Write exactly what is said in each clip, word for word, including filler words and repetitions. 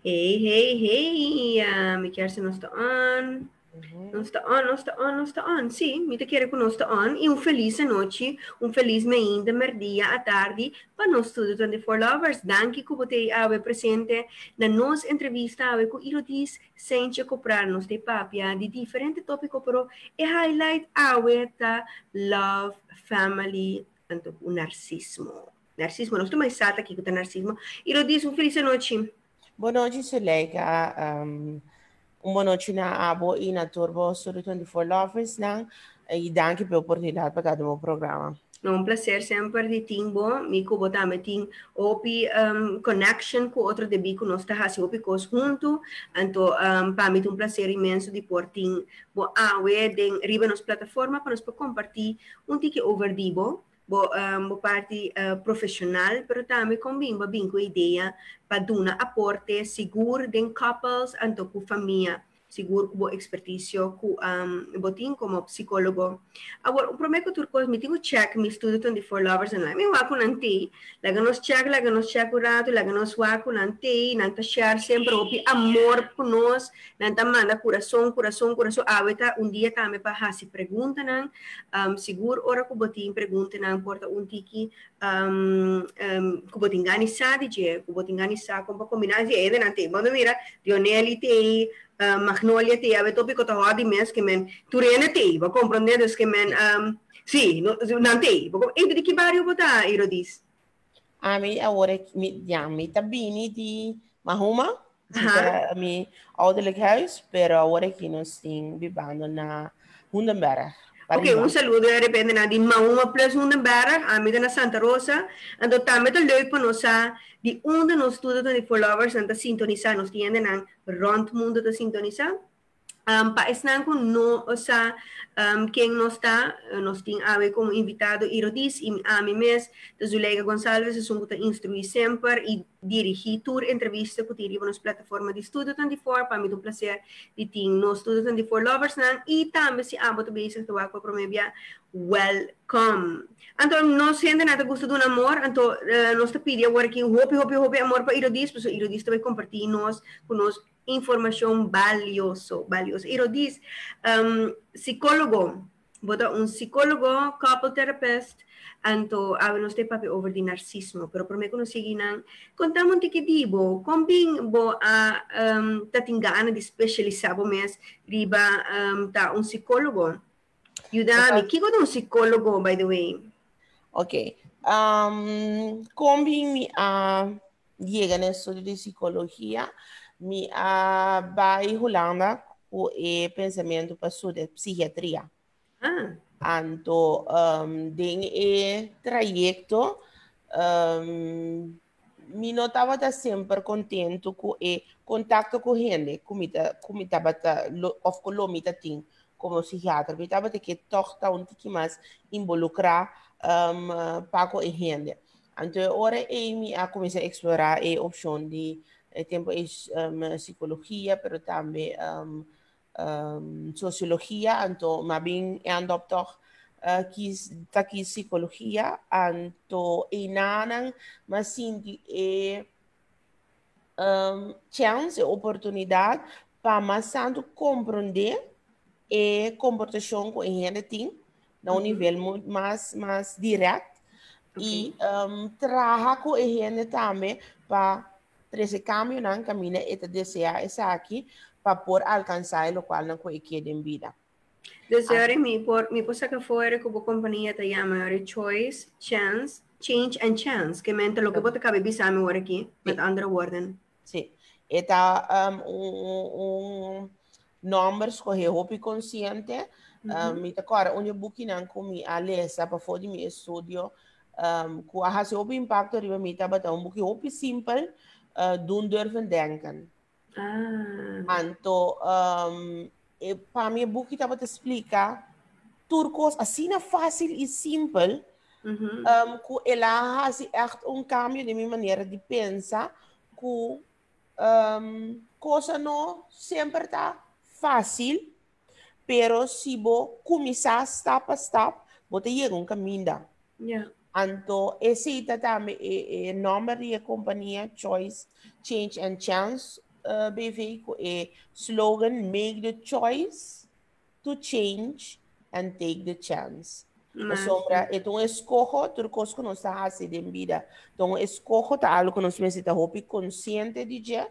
Hey, hey, hey, uh, mi chiede se non sto on. Non Uhum. sta on, non sta on, non sta on. Sì, mi te chiede che non sta on. E un felice noite, un feliz mein de merdia a tardi para nós Studio ventiquattro Lovers. Danke que você ave presente na nossa entrevista ave com Irodis Sente comprar nos de papia de diferente tópico, pero e highlight ave ta love, family, tanto o narcismo. Narcismo, não estou mais sata aqui com o narcismo. Irodis, um feliz noite. Boa noite, Suleika. Um, uma noite na Abo e na Turbo Studio ventiquattro Lovers, não? E danke pela oportunidade para estar no meu programa. É um prazer sempre de timbo, me cubo também tem opi um, connection com outro de bico nós tá assim opi cos junto, então um, para mim é um prazer imenso de por tim bo awe den riba nos plataforma para nós para compartilhar um tique over dibo, bo um, bo parte uh, profissional, pero também com bimba bim com ideia para dar aporte seguro den couples anto com família seguro com expertício com um, botin como psicólogo. Agora, o problema é que turcos me tenho check me estudo ventiquattro lovers and like me waku nanti, laga nos check, laga nos check urato, laga nos waku nanti, nanta share sempre opi amor por nós, nanta manda coração, coração, coração, aweta um dia também para hasi pergunta nan, um, seguro ora ku botin pergunta nan porta un tiki um, um, ku botin gani sa di je, ku botin gani sa kompa kombinasi ede nanti, mando mira, Dioneli te uh, Magnolia te ave tópico ta hadi mes que men turene te va comprendendo que men um, sì no, non te e di che vario vota Irodis A mi agora mi ja mi tabini di Mahuma, aha zita mi ouderlijk huis, pero agora que nós estamos vivendo na Hundenberg, ok un Pariba. saluto e repente na di Mauma plus Hundenberg a mi na Santa Rosa ando tamme to leuk pa nosa di unde nos studio di for lovers anta sintonisa nos tiende nan rond mundo to sintonisa Um, pa esnan ko no sa um, quem nos está, nós tem ave como invitado Irodis e a mim mes, da Zuleika Gonçalves, são que instruir sempre e dirigir tour entrevista que tive nas plataformas de Studio ventiquattro, para mim é um prazer de ter no Studio ventiquattro Lovers nan, e também se amo também se estou aqui para mim welcome. Então, nós ainda nada gosta do amor, então uh, nós te pedimos agora que hope, hope, hope amor para Irodis, porque Irodis também compartilhar nós conosco informação valioso, valioso. Irodis, um, psicólogo, bota um psicólogo, couple therapist, anto ave nos te papi over di narcismo, pero por me conosci nang contamo un tiki dibo, combing bo a um, tatingana di specialisabo mes riba um, ta un psicólogo. Yudami, kiko un psicólogo by the way? Ok. Um, combi mi a llega nel studio di psicologia, mi a vai Holanda com o pensamento para estudar psiquiatria. Ah, Anto, um, den e trajecto, um, mi notava da sempre contento com o contatto con gente, come come tava of con lo mita ting como psiquiatra, mi tava que toch ta un tiki mais involucrar um, paco e gente. Então, ora eu me a começar a explorar a opção de eh, tempo é um, psicologia, pero também um, um, sociologia, então, mas bem ando toch uh, kis taki psicologia, anto inanan, mas sim é um, chance, oportunidade para mais santo compreender e comportação com a gente tem, no uhum. nível muito mais, mais direto, Okay. e um, trabalhar com a gente também para trazer caminho na caminho e te desejar essa aqui para poder alcançar o qual não quer em vida. Desde mi por mi posa que fuera como compañía te llama ahora choice, chance, change and chance, que mente lo que vos te cabe bisame ahora aquí, met andere woorden. Sim. Eta um, um, um number escorrer roupa consciente, um, me agora onde buki nan kumi a lesa para fora mi estudio, um, ku a hase roupa impacto riba mi tá bata um buki roupa simple, uh, doen durven denken. Ah. Anto um, e para mim buki tá bata explica turcos assim na fácil e simple, Uhum. um, ku ela hase echt um cambio de minha maneira de pensar, ku um, cosa no sempre está fácil, pero se você começar step a step, você chega um caminho. Yeah. Então, esse também é o nome da companhia Choice, Change and Chance, uh, B V ko e slogan make the choice to change and take the chance. Mas, Sombra, então escojo tudo coisa que nós está fazendo em vida. Então escojo tá algo que nós necessita hopi consciente de já.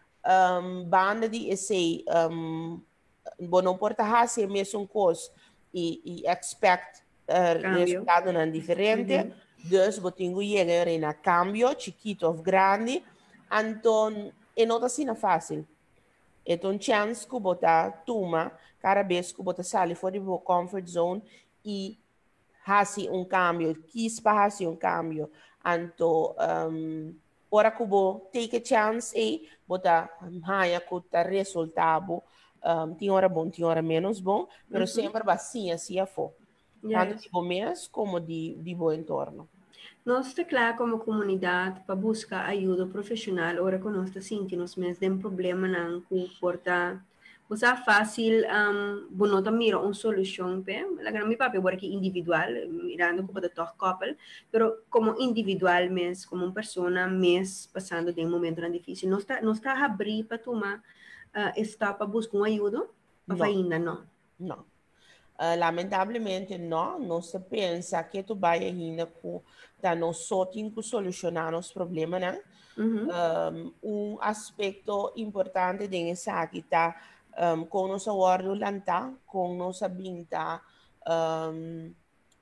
Um, banda de esse um, bom não porta fazer mesmo coisa e, e expect uh, cambio. resultado não diferente. Uhum. Dus botingo llegar na cambio chiquito ou grande. Então é não assim fácil. Então chance que bota toma cada vez que bota sai fora do comfort zone e hasi um cambio, quis para hasi um cambio. Então, um, ora que vou take a chance e bota haya que tá resultado, um, tem hora bom, tem hora menos bom, mas Uhum. sempre vai assim, assim a for. Tanto Yes. de bom mês como de, de bom entorno. Nós está claro como comunidade para buscar ajuda profissional, ora que nós está sentindo nos meses de um problema não que porta você é fácil um, bueno tá mira uma solução pe la gran mi papi agora que individual mirando como da toque couple pero como individual mes como uma pessoa mes passando de um momento tão difícil nós está nós está abrir para tomar uh, está para buscar uma ajuda para ainda não não Uh, lamentavelmente não, não se pensa que tu vai ainda com da não só tem que solucionar os problemas, né? Uhum. Um, um aspecto importante dessa aqui tá um, com nossa guarda lanta, com nossa binta, um,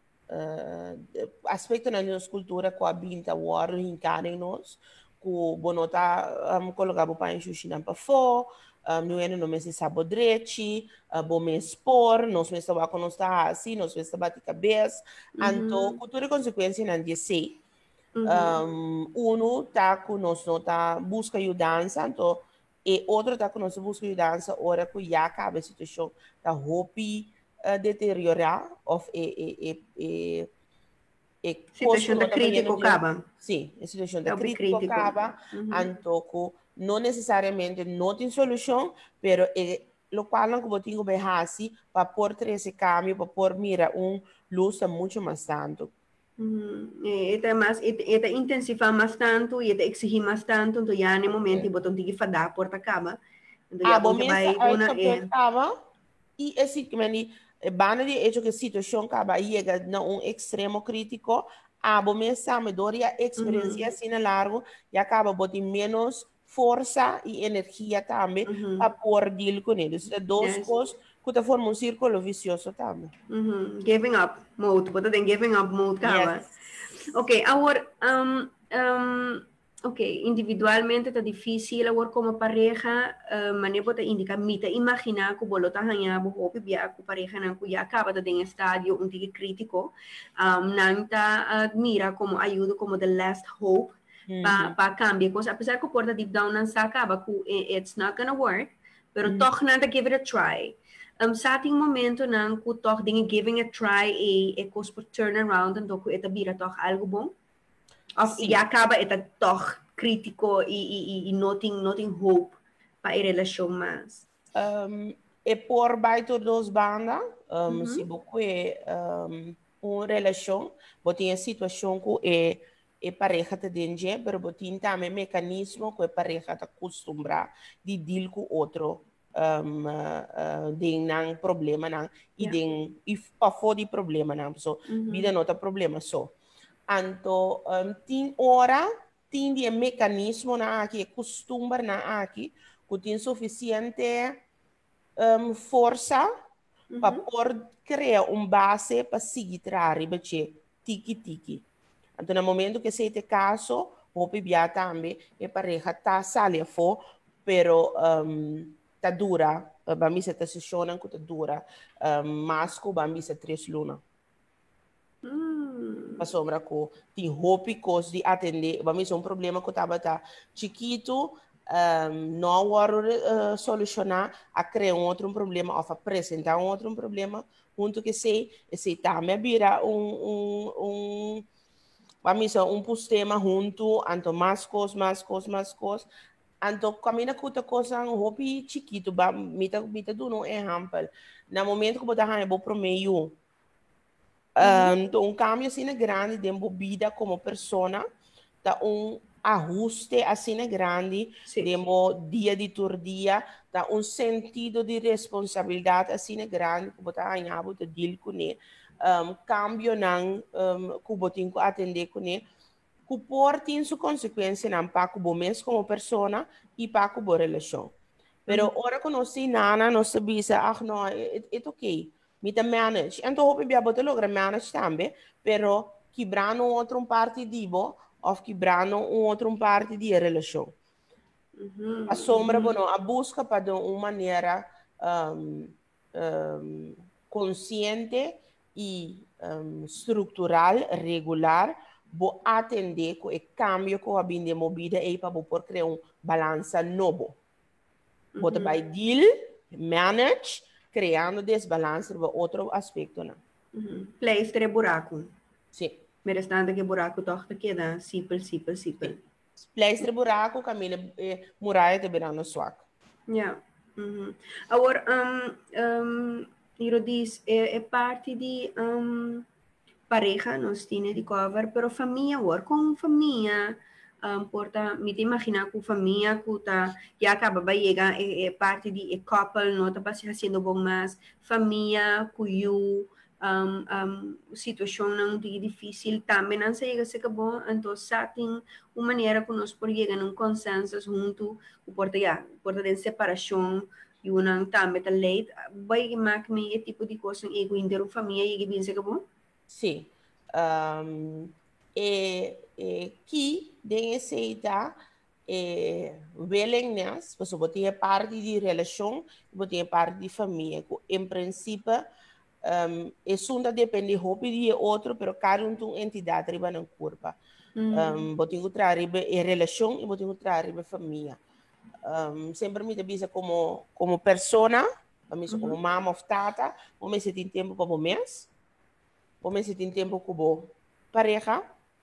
uh, aspecto na nossa cultura com a binta guarda em nós, com bonota um, colocar para enxugar para fora. Um, nu ene no mesi sabo dreci, uh, bo me spor, nos me stava con nostra asi, nos me stava di cabes, Uhum. anto culture consequenze nan di sei. Uhum. Um, uno tá con nos nota busca aiutanza, anto e outro tá con nos busca aiutanza ora que já acaba a situação da hopi uh, deteriorar of e e e e e situação da crítico acaba sim, a situação da é crítico acaba, uhum. anto não necessariamente não tem solução, pero é lo qual não como tenho bem assim para pôr esse caminho, para pôr mira um luz muito mais tanto. Uhum. Ita mas ita, ita intensifica mais tanto e ita exigir mais tanto, então já no momento e botam que fadar porta acaba. Então Ah, já bom, bom mas vai aí bona que acaba e esse que meni bana de hecho que situação acaba chega na um extremo crítico, ah, bom, mas sabe doria experiência uhum. assim na largo e acaba botar menos força e energia também Uhum. para pôr deal com eles. É duas Yes. coisas que formam um círculo vicioso também. Uhum. Giving up mode, botam tem giving up mode acaba. Yes. Ok, agora um, um, ok, individualmente está difícil agora como pareja, uh, mas não pode indicar, mita imaginar que o bolo está ganhando, o que via com pareja não que já acaba de em estádio um tique crítico, um, não está admira como ajuda como the last hope para pa cambiar coisa, apesar que o porta deep down não se acaba, que it's not gonna work, pero mm-hmm. toch não give it a try. Um, sa ating momento nang ku toch dingi giving a try e e kos por turn around and doku eta bira toch algo bom of Sim. e acaba eta toch crítico e e e nothing nothing hope pa e relasyon mas um, e por baito dos banda um, mm-hmm. si buque um, uma relação botinha situação que é e pareja te denje pero botin também mecanismo que a pareja te acostumbra de deal com outro um, uh, uh, den nang problema nang yeah. i den if pa fo di problema nang so mm-hmm. vida nota problema so anto um, tin ora tin di mecanismo na aqui costumbra na aqui que tem suficiente um, força mm-hmm. para por criar um base para seguir trari bache tiki tiki então no momento que se te caso o pibia também e pareja tá sale fo pero um, tá dura bambi se tá sessiona que tá dura um, masco bambi se três luna mm. a sombra ko ti hopi cos di atender bambi se um problema que tava tá chiquito um, não uh, solucionar a criar um outro problema ou apresentar um outro problema junto que se se também vira um um um vamos a um sistema junto anto mais coisas mais coisas mais coisas anto camina kuta coisa um hobby chiquito ba mita mita do no exemplo na momento que botar há bo pro meio um, então um cambio assim grande de vida como pessoa tá um ajuste assim grande, Sim. demo dia de tur dia, dá um sentido de responsabilidade assim grande, que botar em abo de deal com ele, um, cambio não, um, que botin que atender com ele, que portem sua consequência não para o mês como pessoa e para a relação. Pero Uhum. ora que nós se nana, nós sabemos, ah, não, é ok, me te manage. Então, hope bia bote logra manage também, pero quebrando outro parte divo, ou quebrando um outro parte de relação. Uhum. A sombra, Uhum. bueno, a busca para uma maneira um, um, consciente e um, estrutural, regular, vou atender com o cambio que a binde movida e para por criar um balança novo. Bota by deal, manage, criando desbalance para outro aspecto, não. Uhum. Pleister é buraco. Sim. Mas restante que buraco torta queda, sipel, sipel, sipel. Sim. Pleister buraco, caminha, eh, muralha de verão suaco. Yeah. Uhum. Agora, um, um, eu disse, é, é parte de um, pareja, nós temos de cover, pero família, agora, com família, um, porta, me te imaginar com família, que tá, já acaba vai chegar, é, é parte de é couple, não está fazendo bom, mas família, com you, um, um, situação não de difícil, também não sei se é bom, então, só tem uma maneira que nós podemos chegar num consenso junto, o porta, já, porta de separação, e uma também tá late, vai que me é tipo de coisa, ego inteiro, família, e que bem se é bom? Sim. Um, e, e que tem aceita e willingness, você botar parte de relação, botar parte de família. Em princípio, um, isso não depende de outro, pero cada um tem entidade riba na curva. Um, botar outra riba é relação e botar outra riba família. Um, sempre me avisa como como persona, uh-huh. como mama ou tata, como se tem tempo para o mês. Vamos se tem tempo como pareja,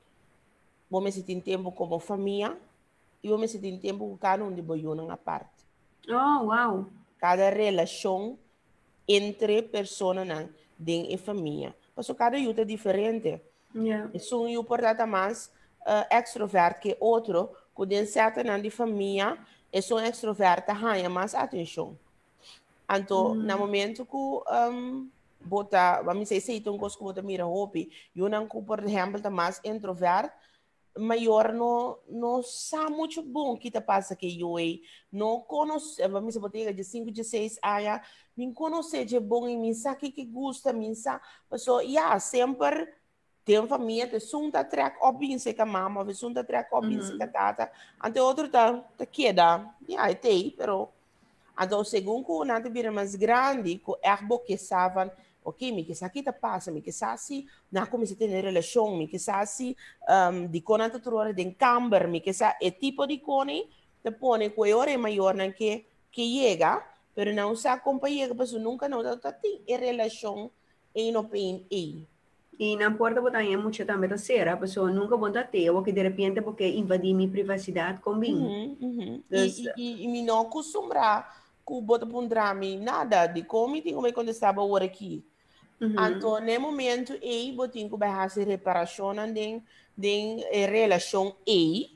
vamos se tem tempo como família e vamos se tem tempo com cada um de boiuna à parte. Oh, wow! Cada relação entre pessoas dentro da família. Mas cada um é diferente. Yeah. É um eu portanto mais uh, extrovert que outro, que dentro certa de família é um extrovert ganha mais atenção. Então, mm. no momento que um, bota, vamos dizer, se então coisa que bota mira hobby, eu não, por exemplo, tá mais introvert, maior não não sabe muito bom que tá passa que eu é, não conhece, vamos dizer, bota de cinco, de seis anos, me conhece de bom e me sabe que gosta, me sabe, pessoa, yeah, sempre tem família, tem sunta track obin se com mama, tem sunta track obin se com tata, ante outro tá tá queda, yeah, tem, pero então, segundo o nante vira mais grande, que é bom que sabem, ok, me que aqui tá passa, me que sabe na como se tem relação, me que sabe um, de quando tu trouxe de camber, me que sabe é tipo de cone, te põe com a hora maior na que que chega, pero não se acompanha, porque nunca não tá tem relação em no pen e E não importa botar em muito também da ser, a pessoa nunca bota ter, ou que de repente porque invadir minha privacidade com bem. Uhum, uhum. E, e, e me não acostumbrar com bota por um drama, nada de como tem como quando estava agora aqui. Uhum. Então, no momento, eu botinho que vai fazer reparação de de relação e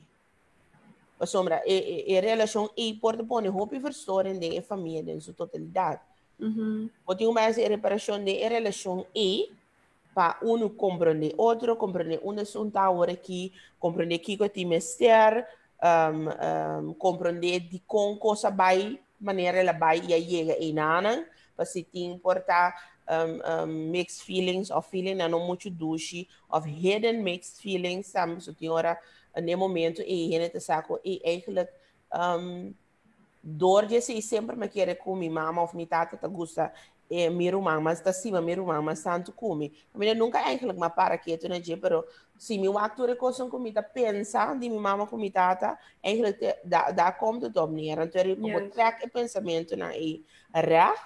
a sombra e, e relação e pode pôr roupa e versões de família em sua totalidade. Uhum. Botinho vai fazer reparação de relação e para um compreender outro, compreender onde são tá agora aqui, compreender que que tem mestre, um, um, compreender de como coisa vai maneira ela vai e chega em nana, para se tem portar um, um, mixed feelings of feeling não muito duche, of hidden mixed feelings, sabe, so tem hora no momento e ele te saco e eigenlijk um, door de se sempre me querer com minha mama ou minha tata te gusta é minha irmã, mas está cima minha irmã, mas tanto come. Eu nunca eigenlijk uma para quieto, né, pero se minha actor coisa como tá pensa de minha mama com minha tata, eigenlijk dá dá como de dominier, então eu como track o pensamento na e recht,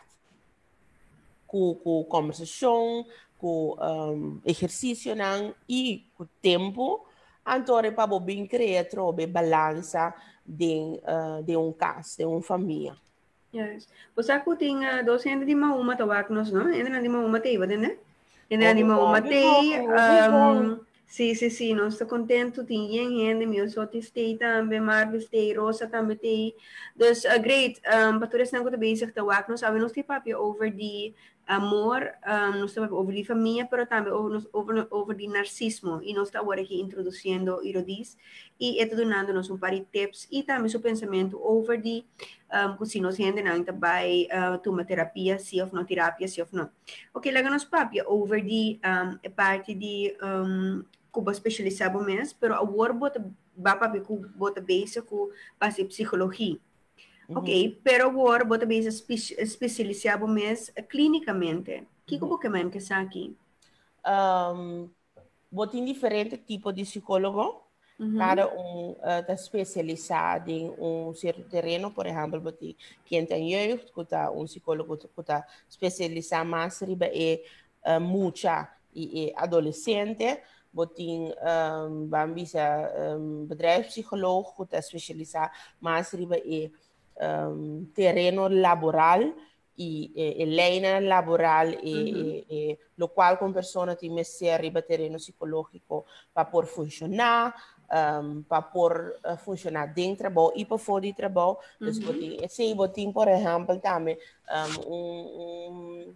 com com conversação, com um, exercício não e com tempo, então é para bem criar trobe balança de uh, de um caso, de uma família. Yes. Você que tem uh, dois ainda de uma uma tawag nos, não? Ainda de uma uma tei, né? Ainda de uma uma tei, um, Sim, sim, sim, nós estamos contentos, tem gente, meu só testei também, Marvel testei, Rosa também tem. Dus, uh, great, um, para todos nós que bezig te werk, nós sabemos nós papje over die amor, um, nós estamos over die família, pero também over, over, over die narcismo, e nós estamos aqui introduzindo irodis, e esto dando-nos um par de tips, e também seu pensamento over die, um, se nós gente não vai uh, tomar terapia, se ou não terapia, se ou não. Ok, lá nós papje over die um, parte de um, Cuba especializado mesmo, pero agora bota bapa ku bota base ku base psicologia. Uhum. Ok, pero agora bota base espe especializado mesmo clinicamente. Que como que mesmo que está aqui? Um, tem diferente tipo de psicólogo. Uhum. Cada um está uh, especializado em um certo terreno, por exemplo, você quem tem jeugd, que está um psicólogo que está especializado mais riba é uh, mucha e é adolescente. Você um, bambisa um, bedrijfspsicoloog que está especializado mais riba é um, terreno laboral e, e, e lei laboral e, Uhum. e, e lo qual com persona tem messi arriba terreno psicológico para por funcionar, um, para por uh, funcionar dentro do trabalho e para fora do trabalho. Uhum. Então, botin, se botin, por exemplo, também um, um,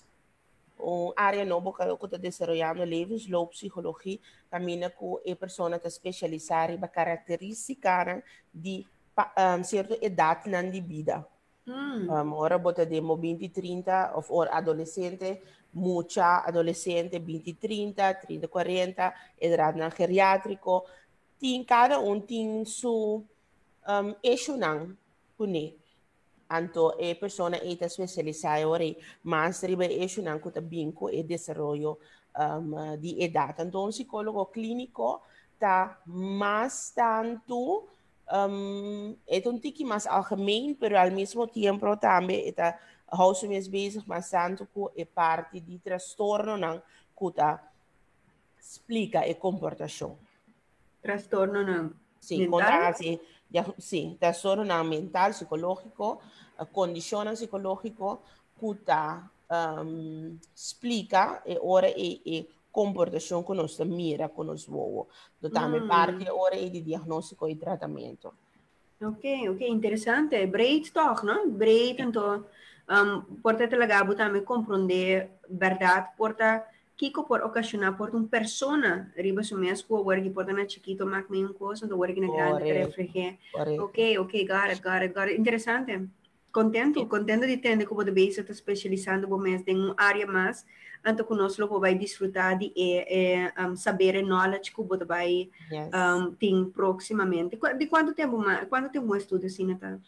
um área nova que está desenvolvendo levensloop psicologia, caminha com a pessoa que está especializada em características de um, certa idade na vida. Mm. Um, ora bota demo vinte trinta of or adolescente, mucha adolescente vinte trinta, trinta quarenta, edad na geriátrico. Tin cada um tem su um, eixo nang kuni. Anto e persona eta specializada ora mas ribe eixo nang kuta binko e desarrollo um, di edad. Anto un psicólogo clínico ta mas tanto um, é um tique mais algemeen, pero al mesmo tempo também está houve mais bezig mas tanto com a parte de transtorno não que tá explica a comportação. Trastorno não Sim, mental? conta assim, sim, transtorno não mental, psicológico, condição psicológico que tá um, explica e ora e, e comportação que nós mira com nós voos. Então, também Mm. parte ora e de diagnóstico e tratamento. Ok, ok, interessante. Breed toch, no? Breed, então, um, porta talaga também compreender verdade, porta Kiko por ocasionar por uma persona riba su mes ko work porta na chiquito mak me un coso do work na grande que refleje. Ok, ok, got it, got it, got it. Interessante. Contento, Sim. contento de entender como de base está especializando por mês em uma área mais, anto conosco lo vai desfrutar de é, é, um, saber e knowledge que você vai Yes. um, ter proximamente. De quanto tempo, quanto tempo um estudo assim, Natal?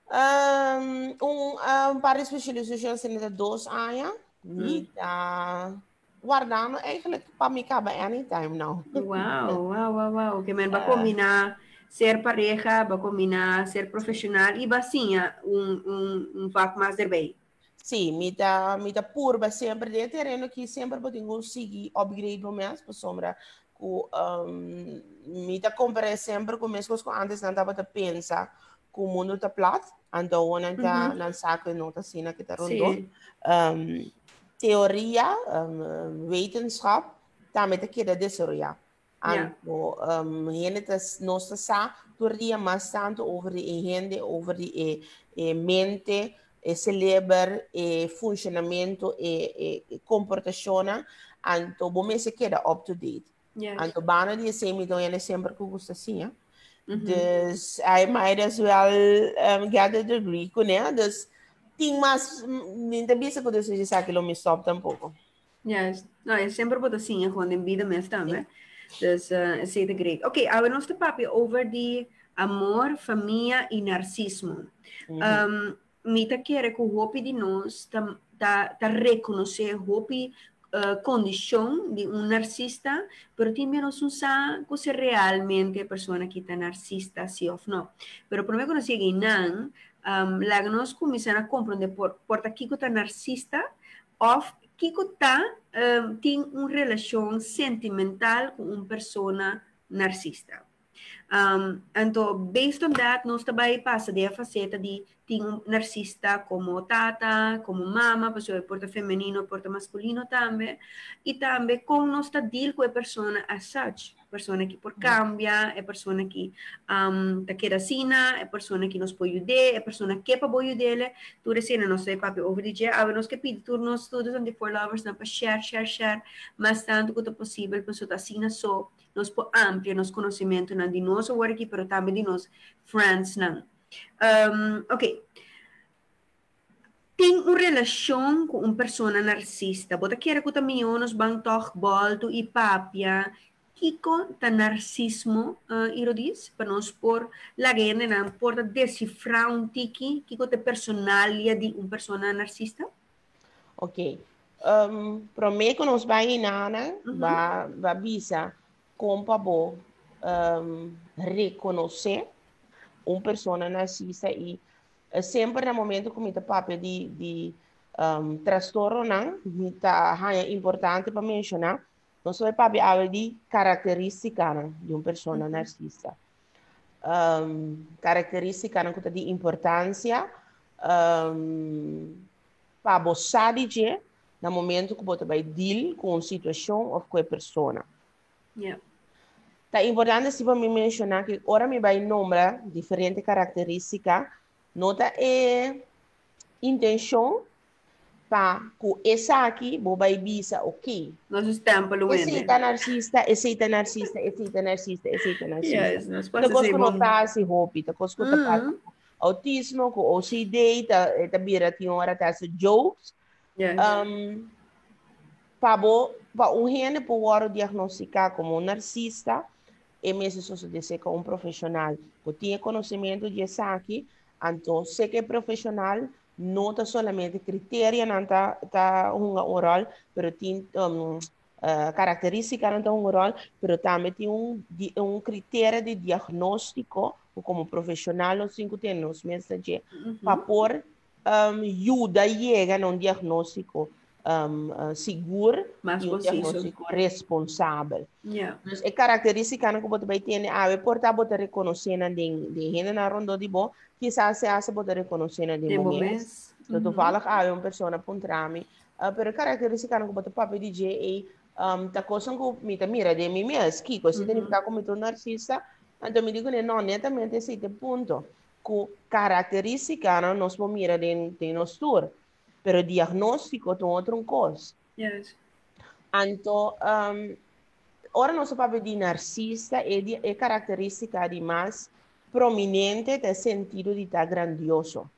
Um, um, um paar specialisaties zijn er doos aan je. Niet uh, guardando eigenlijk para mim acaba anytime now. Wow, wow, wow, wow. Que men va a combinar ser pareja, va a combinar ser profissional e va sim um um um vac mais de bem. Sim, mi ta mi ta purba sempre de terreno que sempre pode conseguir upgrade no mês por sombra ku um, mi ta compare sempre com mesmo com antes não tava a pensar que o mundo tá plat, então não tá não sabe não tá sina que tá rondon. Um, teoria, um, wetenschap, também tá que da desarrollar. Anto, um, gente tá nós tá sa teoria mais tanto over de gente, over de e, e mente e cérebro e funcionamento e, e, e comportazione, anto bom se queda up to date. Yes. Anto bana die semi dan je sempre que gusta assim, ja? Mm-hmm. Dus I might as well um, get a degree com né? Dus tem mais ainda bem que eu disse que lo me stop tampouco. Yes. No, é sempre bota assim, quando em vida mesmo também. Dus uh, is het great. Oké, okay, agora nós temos papi over de amor, família e narcismo. Mm-hmm. Um, Mita quer que o hopi de nós ta, ta, ta reconhecer o hopi uh, condição de um narcisista, pero também nós não sabemos se realmente a pessoa que está narcisista, sim ou não. Pero por meio que nós chegamos não, um, lá nós começamos a compreender por, por que está narcisista, ou que está um, tem uma relação sentimental com uma pessoa narcisista. Um, então, based on that, nós também passa de a faceta de tem um narcisista como tata, como mama, pessoa porta feminino, porta masculino também, e também como nós está deal com a pessoa as such, pessoa que por cambia, é pessoa que um, tá quer assim, é pessoa que nos pode ajudar, é pessoa que para pode ajudar, tu recena não sei papi over the dia, a nós que pedir turnos todos and the four lovers na para share, share, share, mas tanto quanto possível, pessoa tá assim só, nos por amplia nos conhecimento na de nosso work, pero também de nos friends não. Um, ok. Tem uma relação com uma pessoa narcisista. Bota quer que também nos vão toch bolto e papia. Kiko ta narcismo, uh, iro diz, para nós por la gente não porta decifrar um tiki, kiko te personalia de uma pessoa narcisista? Ok. Um, para mim, que nós vai nana, vai vai bisa como para um, reconhecer uma pessoa narcisista e uh, sempre no momento que me tá papel de de um, transtorno não, me tá é importante para mencionar, nós vai papel a de característica de uma pessoa uh-huh. narcisista. Um, característica não que de importância um, para você dizer no momento que você vai deal com uma situação ou com a pessoa. Yeah. É importante se me mencionar que ora me vai nombrar diferentes características, nota é intenção para que essa aqui vou vai bisa ok. Nós estamos pelo menos. Esse é narcisista, esse é narcisista, esse é narcisista, esse é narcisista. Yes, nós passa passamos. Tá notar se roupa, tá coisa que tá autismo, com O C D, tá tá vira tinha hora tá se jokes. Yes. Um, para para um gente pode diagnosticar como um narcisista, é mesmo se dizer que um profissional que tem conhecimento de aqui, então se que é profissional não está somente critério não está tá um rol, mas tem um, uh, característica não tá um rol, mas também tem um um critério de diagnóstico como profissional não cinco tem nos mensagens para por um, ajuda chega a um diagnóstico Um, uh, seguro mas e um diagnóstico responsável. Yeah. Então, é característica que você vai ter, a porta você reconhecer na de de gente na ronda de bo, quizás se hace você reconhecer na de momento. Então, tu fala que é uma pessoa por trami, uh, pero característica que você pode dizer é um, ta coisa que me mira de mim mesmo, que você tem que ficar como um narcisista, então me digo não, netamente esse ponto, que característica não nos mira de de nós tour. Pero diagnóstico é outra coisa. Yes. Então, um, ora nosso papel de narcisista é, de, é característica de mais prominente no sentido de estar grandioso.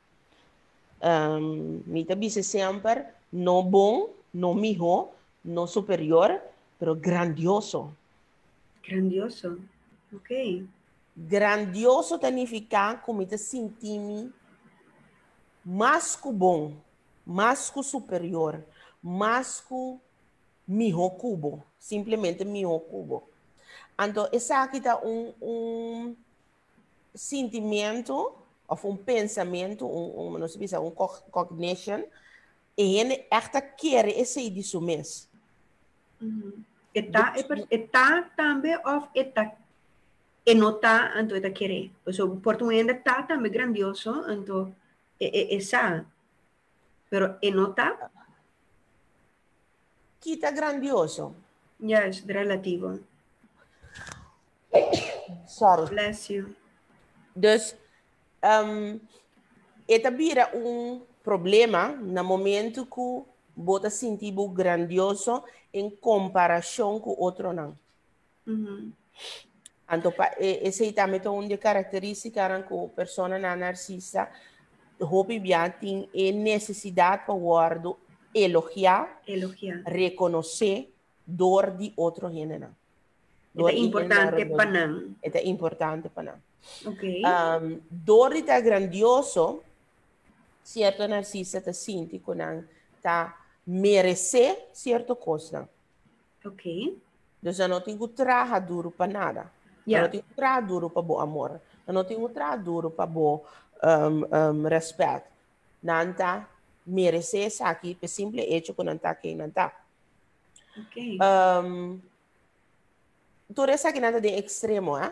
Um, me dice sempre, não bom, não melhor, não superior, pero grandioso. Grandioso, ok. Grandioso significa que me senti mais que bom, mais que superior, mais que melhor cubo, simplesmente melhor cubo. Então, essa aqui está um, um sentimento, ou um pensamento, um, um, não sei se é um cognition, e ele echt quer esse disso mesmo. Uhum. Está, está também, ou está, e não está, então está querer. Então, português está também grandioso, então, é essa. Pero e não está? Que está grandioso. Yes, relativo. Sorry. Bless you. Dus, um, esta vira um problema no momento que você sentir grandioso em comparação com outro não. Uhum. Então, essa é também uma característica que a pessoa narcisista hope tem a necessidade para guardo elogiar, elogiar, reconhecer dor de outro gênero. É importante para nós. É importante para nós. Okay. Um, dor está grandioso, certo narcisista te sente que não está merecer certa coisa. Ok. Então, eu não tenho que trabalhar duro para nada. Yeah. Eu não tenho que trabalhar duro para bom amor. Eu não tenho que trabalhar duro para bom um, um, respeito. Não está merecer isso aqui, por simples hecho que não está aqui, não está. Ok. Um, tudo isso aqui não é de extremo, eh?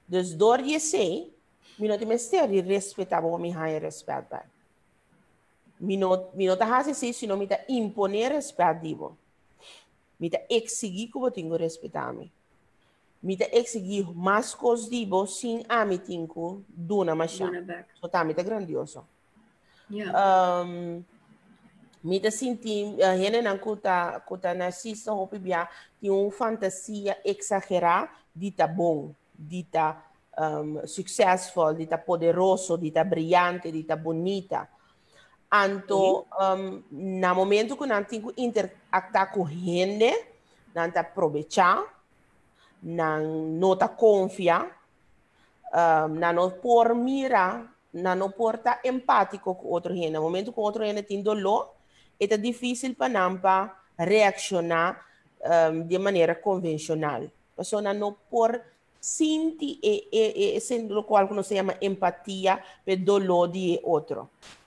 Dus door je sei, mi não te mesteri respeitar o mi higher respect back. Mi não, mi não te hase sei, sino mi te imponer respect dibo. Mi te exigir que eu tenho respeitar me. Mi te exigir mais coisas dibo, sin a mi tinko, duna machá. So tá, mi te grandioso. Yeah. Um, mi te senti, uh, hene nan kuta, kuta narcista hopi bia, ti un fantasia exagerada, dita bom, dita um, successful, dita poderoso, dita brillante, dita bonita. Anto, um, na momento que não tenho interactar com gente, não te aproveitar, não nota confia, um, não por mira, não por estar empático com outro gente. No momento que outro gente tem dolor, é difícil para não reaccionar um, de maneira convencional. A pessoa não por sentir, e, e, e, sendo o qual se chama empatia, pelo dolor de outro.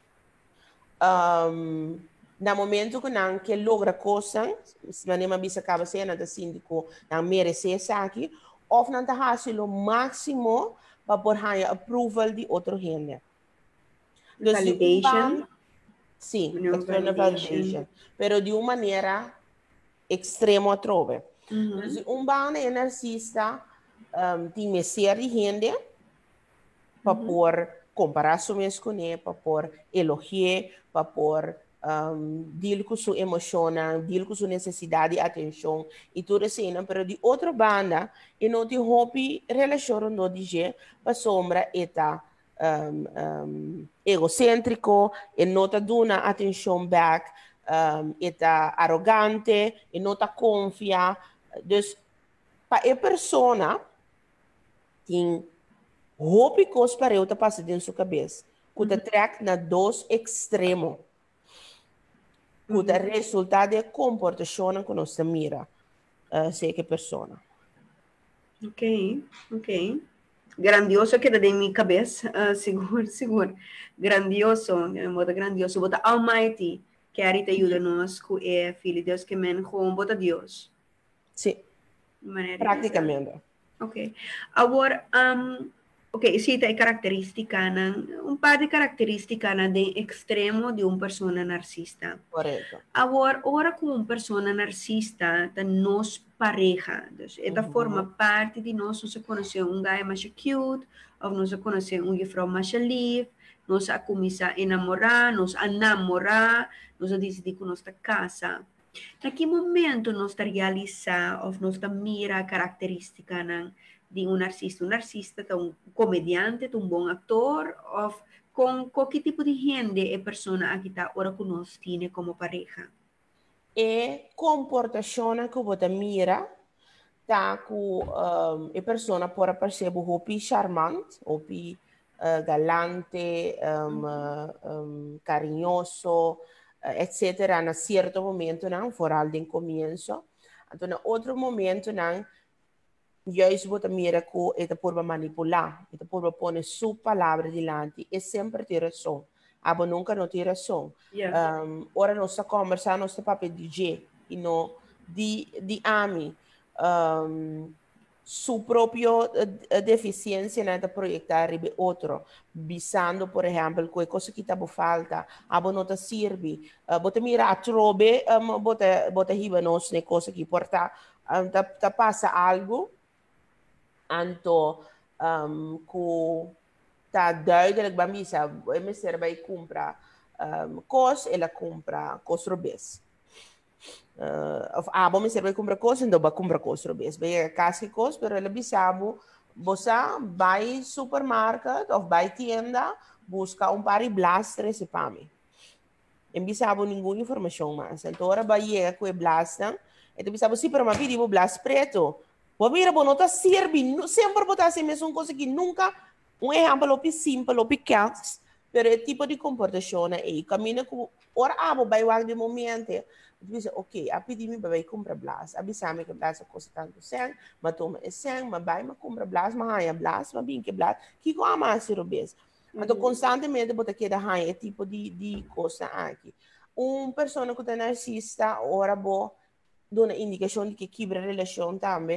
Um, na momento que não que logra coisas, se não é bisa acaba sendo da síndico, não merece essa aqui, ou não está fazendo o máximo para por ganhar approval de outro gente. Validation. Sim, external validation. Pero de uma maneira extrema a trove. Mm-hmm. Dus um baan é narcisista, um, tem meser de gente, para mm-hmm. por comparações com ele, para por elogiar, para por um, deal com sua emoção, deal com sua necessidade de atenção e tudo assim. Mas de outra banda, e não te hobby relação não dizer para sombra eta um, um, egocêntrico e não te dona atenção back, um, eta arrogante e não te confia. Dus para a pessoa tem hobby coisas para eu te passar dentro da sua cabeça. Que te track na dois extremos. Que o resultado é comportação que nós mira uh, sei que pessoa. Ok, ok. Grandioso queda de minha cabeça, uh, seguro, seguro. Grandioso, modo grandioso. Bota Almighty, que a Rita ajuda nós, que é filho de Deus, que men com bota Deus. Sim, praticamente. Ok. Agora, um, ok, cita a característica, um par de características de extremo de uma pessoa narcisista. Correto. Agora, ora com uma pessoa narcisista, da nos pareja, esta uh-huh. forma parte de nós, nós conhecer um gajo mais cute, ou nós conhecer um gifrão mais live, nós a começar a enamorar, nós a namorar, nós a decidir que nós está casa. Na que momento nós realizar, ou nós mira a característica de um narcisista? Um narcisista é um comediante, um bom ator, ou com qualquer tipo de gente a pessoa que está ora conosco tem como pareja? E comportação que você mira, tá com um, a pessoa pode parecer um charmante, um uh, galante, um, uh, um, carinhoso, etcétera, en cierto momento, não, foral de comienzo. Então, en outro momento, não, juist wat mira que ele pode manipular, ele pode pôr sua palavra diante e sempre ter razão. Abo nunca não tem razão. Yeah. Um, ora nós conversamos, nós papel de G, e não de de ami. Um, sua própria uh, deficiência na de projetar ribe outro, visando, por exemplo, que coisa que está falta, abo não te serve, uh, bota mira a trobe, um, bota bota riba nós ne coisa que porta, um, ta, ta passa algo, anto um, que tá duidelijk bij mij, sabe, me serve aí comprar um, coisa, ela compra coisa robês. Uh, of abo me serve comprar coisa, então vai comprar coisa robês. Vai casque coisa, pero ela bisabo, você vai supermercado ou vai tienda, busca um par de blasters e para mim. E bisabo nenhuma informação mais. Então agora vai chegar com o blaster, então bisabo sim, pero mas pediu blast preto. Pô, mira, bom, não tá serve, sempre botar assim mesmo uma coisa que nunca. Um exemplo bem simples, bem quente, mas é tipo de comportação aí. Caminha com ora abo vai wag de momento. Diz, ok, a pedir me vai comprar blas, avisar-me que blas custa tanto cem, mas toma é cem, mas vai me comprar blas, mas aí blas, mas bem que blas, que com a massa robês. Então constantemente botar que da aí é tipo de de coisa aqui. Um pessoa que tá narcisista, ora bo dona indicação de que quebra relação também.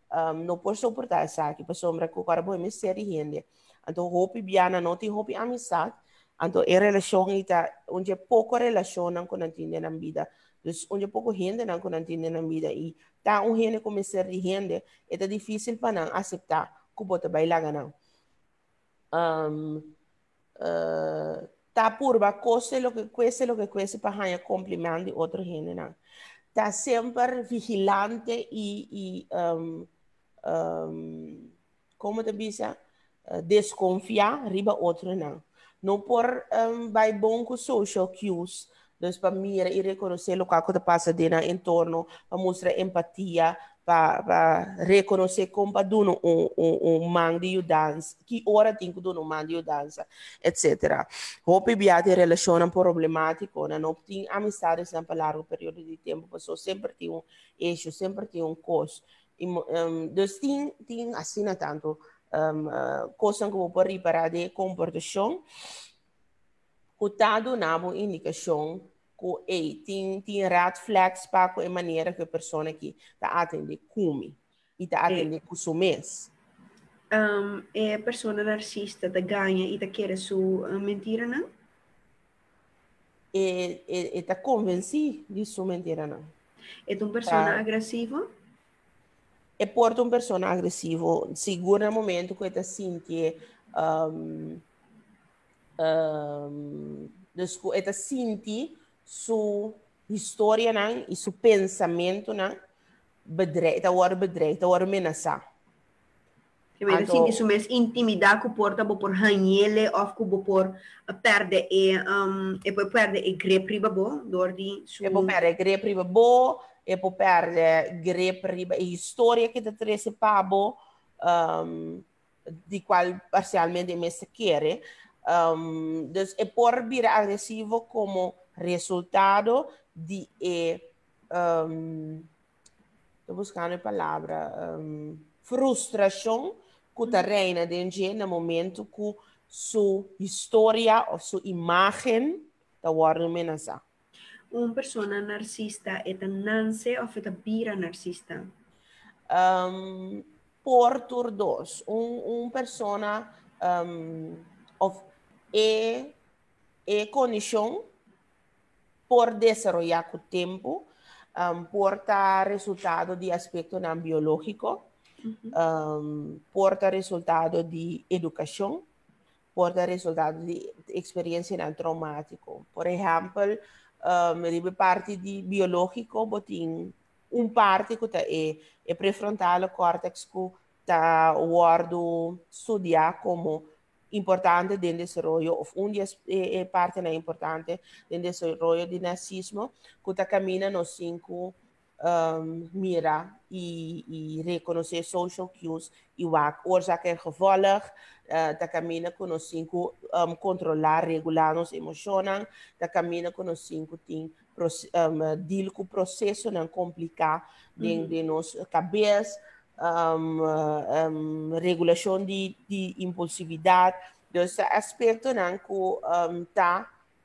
um, não pode suportar essa aqui, para sombra que o cara vai me ser gente. Então, hopi biana não tem hopi amizade. Então, a relação está, onde pouco relação não contém na vida. Dus onde pouco gente não contém na vida. E tá um gente como ser de gente, é difícil para não aceitar que bota bailar não. Um, uh, tá purba coisa lo que cueste lo que cueste para ganhar cumprimento de outro gente não. Tá sempre vigilante e, e um, um, como te diz, uh, desconfiar riba outro não. Não por um, vai bom com social cues, dus para mirar e reconhecer o que está passando no entorno, para mostrar empatia, para reconhecer como para dar um, um, um man de ajudança, que hora tem que dar um man de ajudança, etcétera. Hope biate relação problemático, não tem amizades por largo período de tempo, pessoa sempre tem um eixo, sempre tem um custo. Um, dus tem, tem assim tanto um, uh, coisa que vou reparar de comportação, que está dando uma indicação que tem, tem red flags para a maneira que a pessoa aqui está atendendo come e está atendendo com o mês. Um, é a pessoa narcisista da ganha e da querer sua uh, mentira, não? E está convencida de sua mentira, não? É uma pessoa tá. agressiva? É porta uma pessoa agressiva, seguro no momento que está sentindo um, um, está sentindo sua história não, e seu pensamento não, bedreig, está hora bedreig, está hora ameaçar. Je meent assim, isso mesmo, intimidar que porta por hanhele ou que por perde e um, e poi perde e grip riba bo, door die su... E poi perde grip riba bo, e poi perde grip riba e storia che te trese pabo, um, di qual parcialmente me se quiere. Um, dus e por vir agresivo como resultado de e, um, sto buscando la palavra, um, frustração que está reina dentro no momento que sua história ou sua imagem está sendo ameaçada. Uma pessoa narcisista é nasce ou é vira narcisista? Um, por tur dos, um, um persona um, of, é, é condição por desenvolver com o tempo, um, porta resultado de aspecto não biológico, uh-huh. um, porta resultado de educação, porta resultado de experiência não traumático. Por exemplo, um, parte de biológico, botin um parte que é, é prefrontal córtex que está guardo estudar como importante dentro do desenvolvimento, ou um é, parte não importante dentro do desenvolvimento do narcisismo, que está caminhando nos cinco um, mira e, e reconhecer social cues e o oorzaak en gevolg, está uh, caminhando com os cinco um, controlar, regular nos emoções, está caminhando com os cinco tem um, deal com o processo não complicar dentro de nossa cabeça, um, um, regulação de, de impulsividade, esse aspecto não que um, tá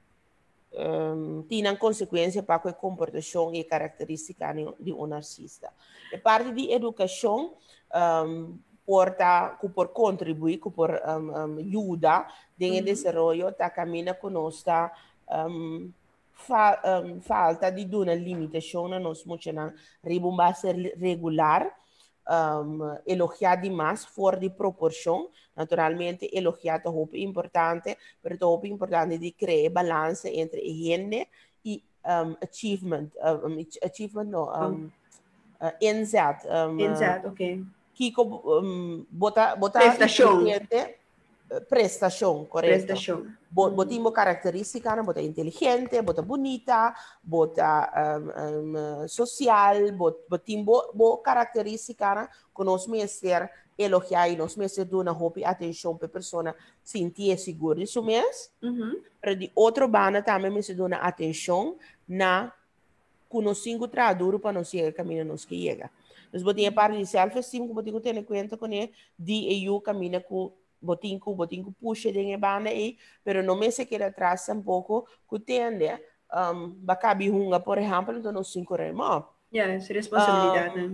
um, tem consequência para a comportação e característica de um narcisista. A parte de educação, um, porta, que por contribuir, que por um, um, ajuda no desenvolvimento, está caminhando com nossa um, fa, um, falta de uma limitação na nossa emoção, ribumba ser regular, um, elogiar demais, fora de proporção. Naturalmente, elogiar é muito importante, mas é muito importante de criar balance entre higiene e um, achievement. Um, achievement, não, um, uh, inzet. Um, inzet, ok. Kiko, um, bota, bota prestação. Prestação, correto. Prestação. Bota uma característica, bota inteligente, bota bonita, bota um, um, social, bota uma característica que nós mesmos elogiar e nós mesmos dar uma atenção para a pessoa sentir segura isso mesmo. Uhum. Para de outro banda também me se dá atenção na que nós cinco traduz para nós chegar caminho nós que chega. Nós botamos a parte de self-esteem, que botamos ter em conta com ele, de eu caminho com botinho, botinho puxa dentro da banda aí, pero não me se queda atrás um pouco, que tende, um, bacabi hunga, por exemplo, então nós cinco remos. Yeah, essa responsabilidade. Um,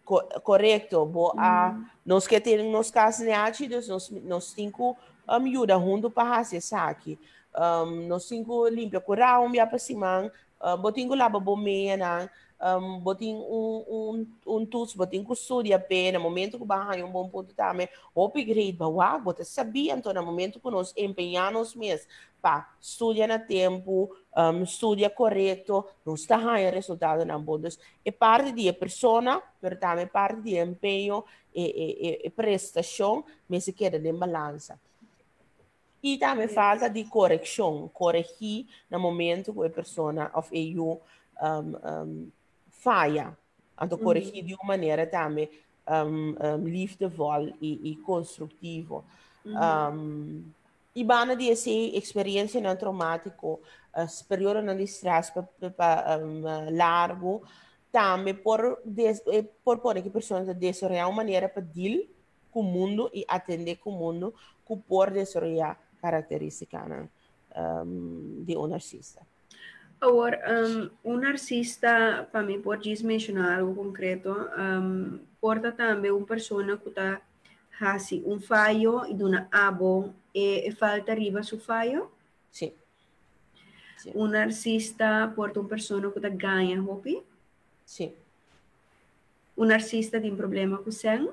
Co correto, bo a Mm. nós que temos nos casos neácidos, nós nós cinco um, ajuda junto para fazer saque. Um, nós cinco limpa curar um dia para cima, uh, botinho lava bo meia na, um, botinho um um um tus, botinho custodia pena, momento que barra um bom ponto também, o upgrade ba wa, bota sabia então no momento que nós empenhamos mesmo para estudar na tempo, um, estudia correto, não está ganhando resultado na bondos. É parte de persona, mas também parte de empenho e, e, e, e prestação, mas se queda em balança. E também falta de correção, corrigir no momento que a pessoa of eu um, um, falha. Então, corrigir de uma maneira também um, um, liefdevol e, e construtivo. Um, e bana de essa experiência não traumático, uh, período não de stress para um, largo, também por, des, por pôr que a pessoa desenvolver uma maneira para deal com o mundo e atender com o mundo, que por desenvolver característica né, um, de um artista. Agora, um, um artista, para mim, pode mencionar algo concreto, um, porta também uma pessoa que está assim, um falho e de uma abo e, e falta arriba su falho. Sim. Sim. Um artista porta uma pessoa que está ganha, hopi? Sim. Um artista tem problema com sen?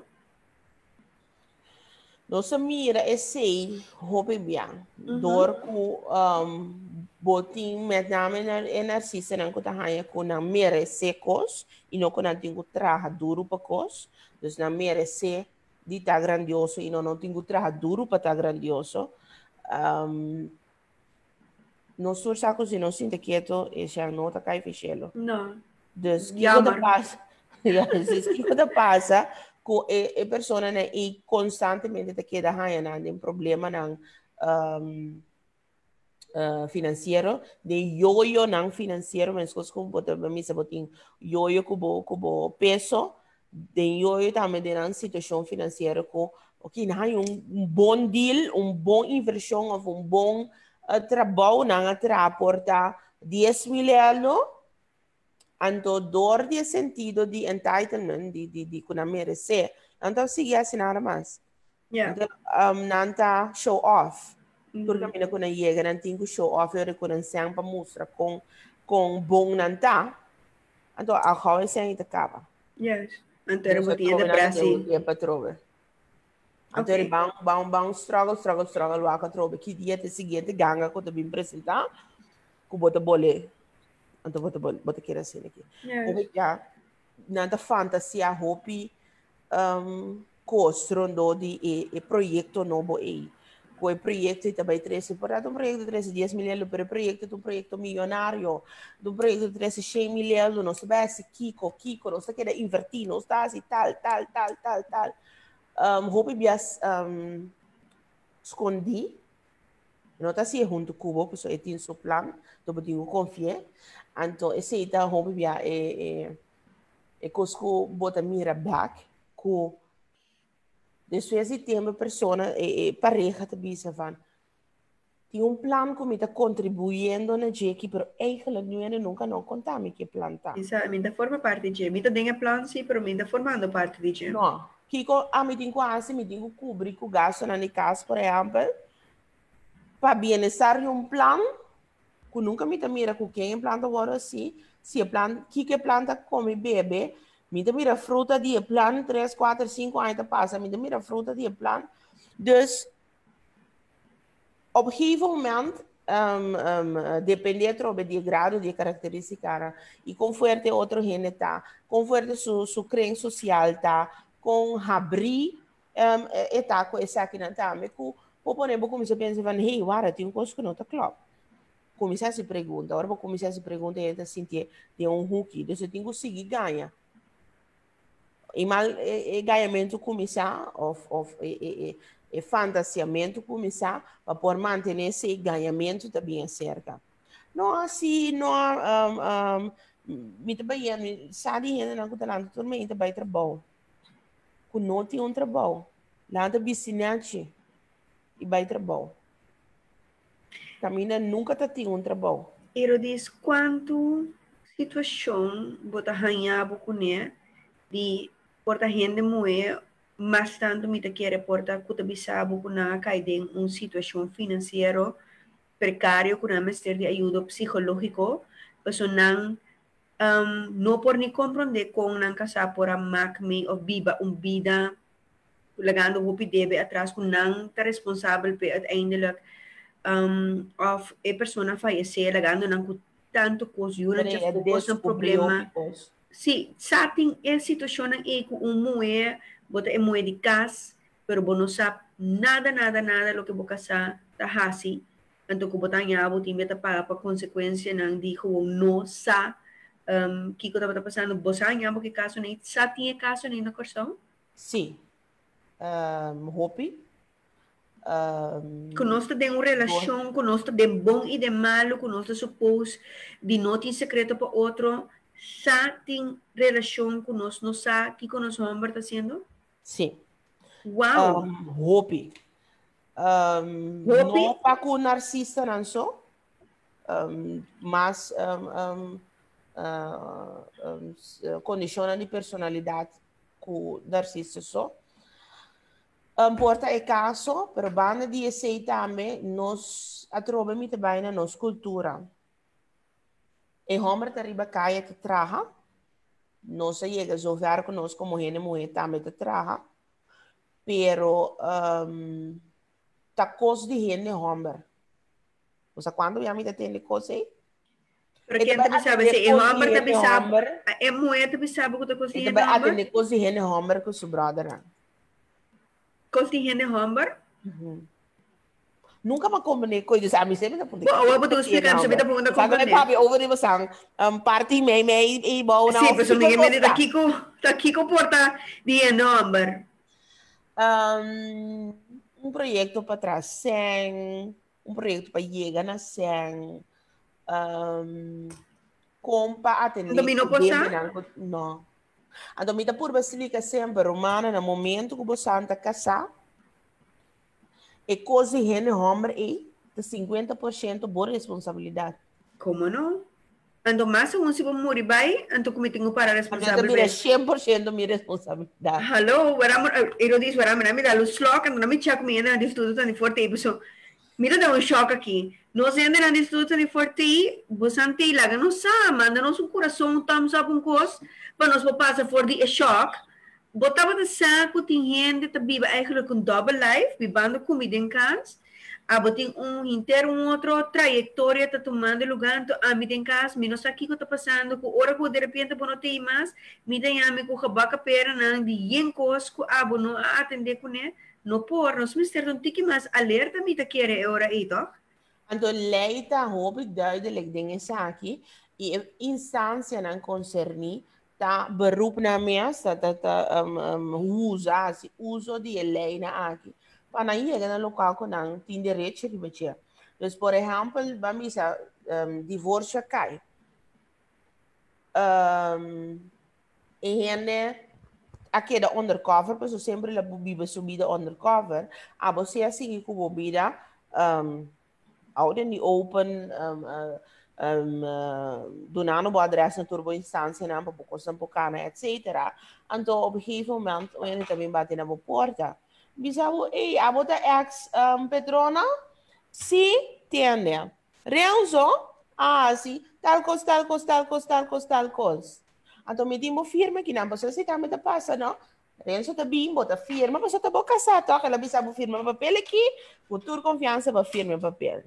Nossa mira esse hopi bem. Dor com um, botin met name na narcisa não kuta hanya ko na merece cos e não kuna tingo traha duro pa cos. Dus na merece di ta grandioso e não não tingo traha duro pa ta grandioso. Um, não sou saco se não sinta quieto e já não tá cai fichelo. Não. Dus kiko da passa. Yes, kiko da passa ko e, e persona né e constantemente te queda hanya na um problema nang um, Uh, finansiero de yoyo nang finansiero mas kos ko bota misa boting yoyo kubo kubo peso de yoyo também de nang situação financeira ko ok na um, um bom deal um bom inversão of um bom uh, trabalho nang atra porta dez mil ano anto dor de sentido de entitlement di di di kuna merece anto sige assinar mas yeah. Anto, um nanta show off porque a mina kuna yega nan tingu show off eu kuna sang pa mostra com com bom nanta então a how sang ita kaba yes antero botinha de Brasil é patrobe então ele bang bang bang struggle struggle struggle wa ka trobe que dia te seguinte ganga ko te bim apresentar ko bota bole então bota bole bota queira assim aqui yes. já nanta fantasia hopi um costrondo di e, e proyecto novo e o proyecto está by treze por um proyecto de treze diez mil pero proyecto é um proyecto milionário um proyecto de treze cem mil não se vai se kiko kiko não se quer invertir não está assim tal tal tal tal tal um hope bias um escondi não está assim junto cubo porque eu tenho seu plano então eu tenho confiar então esse está hope bias é é é cosco bota mira back com Depois de tempo, persona e, e pareja te bisa van. Tem um plano que me está contribuindo na jeque, pero eigenlijk nu en nunca não contar me que planta. Exato, me forma parte de me tem plano sim, pero me formando parte de je. Não, Kiko, a me tem quase me tem que cobrir o gasto na casa, por exemplo, para bem-estar um plano, que nunca me mira com quem planta agora assim, se a planta, que planta come bebê, me mira fruta de plan, três, quatro, cinco anos passa, me mira fruta de plan. Dus, op een gegeven moment, um, um, depende de grado de característica, e com forte outro gene tá, com forte su, su crença social tá, com abrir, um, e tá com esse aqui não tá, mas com, por exemplo, começa a pensar, hey, wara, tem um coisa que não tá claro. Começar a se perguntar, agora vou começar a se perguntar, e tá sentir, tem um hook, então eu tenho que seguir ganha. E mal e, e ganhamento começar of of e, e, e fantasiamento começar para por manter esse ganhamento também cerca não assim não um, um, me também sabe ainda não está lá tudo bem também trabalho com não tem um trabalho lá da vizinhança e vai trabalho caminha nunca tá tem um trabalho eu diz quanto situação bota ganhar com né de porta gente moe, mas tanto me te quer porta kuta bisabo kuna cair em uma situação financeira precário kuna mister de ajuda psicológico, pessoa não um, não por ni compreender com não casar por a macme ou viva uma vida lagando o que deve atrás com não tá responsável pe uiteindelijk um, of a pessoa falecer lagando não tanto coisa e não Peraí, já é focus no descobrir o problema. picos. Sim, sabe, é situação em que um mulher bota é mulher de casa, pero você não sabe nada, nada, nada do que você está fazendo. Então, que você está você tem que pagar para consequência, não digo, não sabe um, que está passando. Você está que caso nem sabe tinha caso nem na questão? Sim. Um, Hopi. Um, Conosco tem uma relação, conosco de bom e de malo, conosco supôs de não ter secreto para outro. Sa tem relação conosco, não sabe o que conosco homem está fazendo? Sim. Uau! Um, Hopi. Um, Hopi? não para com narcisista, não só. Um, mas um, um, uh, um, condiciona de personalidade com narcisista só. Um, porta é caso, pero banda de esse também nós atrobamos também na nossa cultura. E homem tá riba caia que traja, nós chega a jogar conosco como gente mulher também te traja, pero um, tá coisa de gente homem. O sea, quando eu me tem coisa aí? Porque quem também sabe, se é homem também sabe, é mulher também sabe o que está cozinhando. E também atende coisa de gente homem com seu brother. Cozinhando homem? Nunca me combinei com isso. A mim sempre tá por dentro. Eu vou te explicar, você está perguntando como é. Sabe, over de você, um party me me e bom não. Sim, mas o ninguém me daqui com daqui com porta de nome. Um, um projeto para trás, sem um projeto para chegar na sem um, compa atender. Domino passar? Não. A domina por basilica sempre romana no momento que você anda casar. E coisa gente homem e de cinquenta por cento boa responsabilidade. Como não? Ando mais um se vou morrer bem, ando como tenho para responsabilidade. Ando mira cem por cento minha responsabilidade. Hello, varamo, eu disse varamo, na me dá luz lock, ando na me check me na instituto tão forte, pessoal. Mira dá um choque aqui. Nós ainda na instituto tão forte, você ante lá, não sabe, manda nosso coração thumbs up um cos, para nós passar for the shock. Botava de saco, tem gente que vive eigenlijk com double life, vivendo comida em casa. Abo tem um inteiro, um outro trajetória, tá tomando lugar, então, a mim em casa, me não sabe o que está passando, com hora que de repente não tem mais, me tem a mim com a baca pera, não, de yen cosco, abo não atender com ele, não por, nós me estamos um mais alerta, me tá querer hora aí, toch? Então, lei tá roupa duidelijk dingen aqui, e instância não concerni, tá beroep na mesa, tá tá um, um, usa, assim, uso de lei na aqui. Para não chegar no local que não tem direito de bater. Então, por exemplo, vamos dizer, um, divórcio cai. Um, e gente aqui da undercover, porque sempre a bebida subida undercover, a você assim que a bebida um, out in the open, um, uh, um, uh, donando o adresso na turbo instância, para poder poucar, etcétera. Então, op een gegeven moment, eu também bati na porta. Bisabo, ei, a bota ex um, Petrona? Sim, tiene. Renzo? Ah, sim. Tal coisa, tal coisa, tal coisa, tal coisa, tal coisa. Então, me dimos firme que não passa se também passa, não? Renzo tá bem, bota firma, mas tá boa casar, toca, ela bisabo firma papel aqui, futuro confiança para firme papel.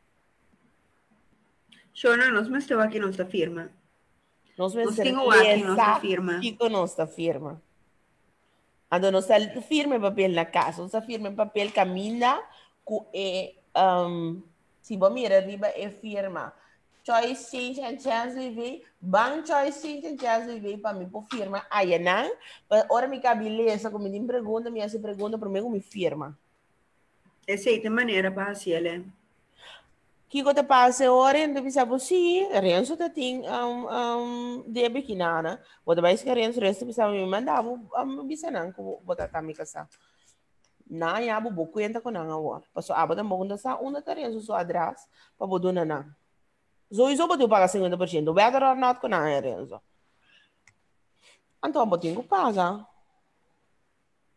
Shona, nós mas estou aqui nossa firma. Nós temos aqui nossa firma. Aqui com nossa firma. Ando não está firme papel na casa, não está firme papel caminha com é um, se você mira arriba é firma. Choice change and chance viver, bang choice change and chance viver para mim por firma. Aí não, ora me cabe beleza, como me pergunta, me hace pergunta para mim como firma. Essa é a maneira para fazer, né? Que que te passa ora, então pensava, sim, Renzo tá tem um um de biquinana, bota mais que Renzo, Renzo pensava me mandava um bisanan que bota tá me casa. Na ya bu boku enta ko nanga wa. Paso aba da mo sa una ta Renzo so atrás para bodo na na. So iso bodo paga cinquenta por cento, whether or not ko na Renzo. Então botinho paga.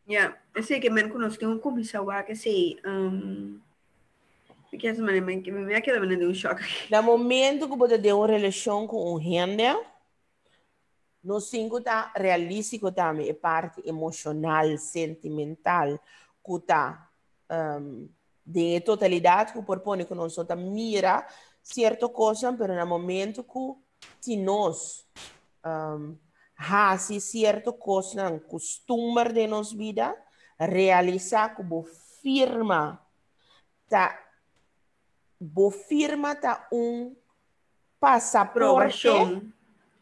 Yeah, eu sei que men conosco tem um comissário que sei, um, porque essa maneira que me aquela maneira de um choque. No momento que você tem uma relação com um gente, no cinco tá realístico também, é parte emocional, sentimental, que tá um, de totalidade que propõe que nós só mira certa coisa, mas no momento que se nós um, faz certa coisa, costume de nossa vida, realizar que você firma, tá, você firma tá um passaporte Aprovação.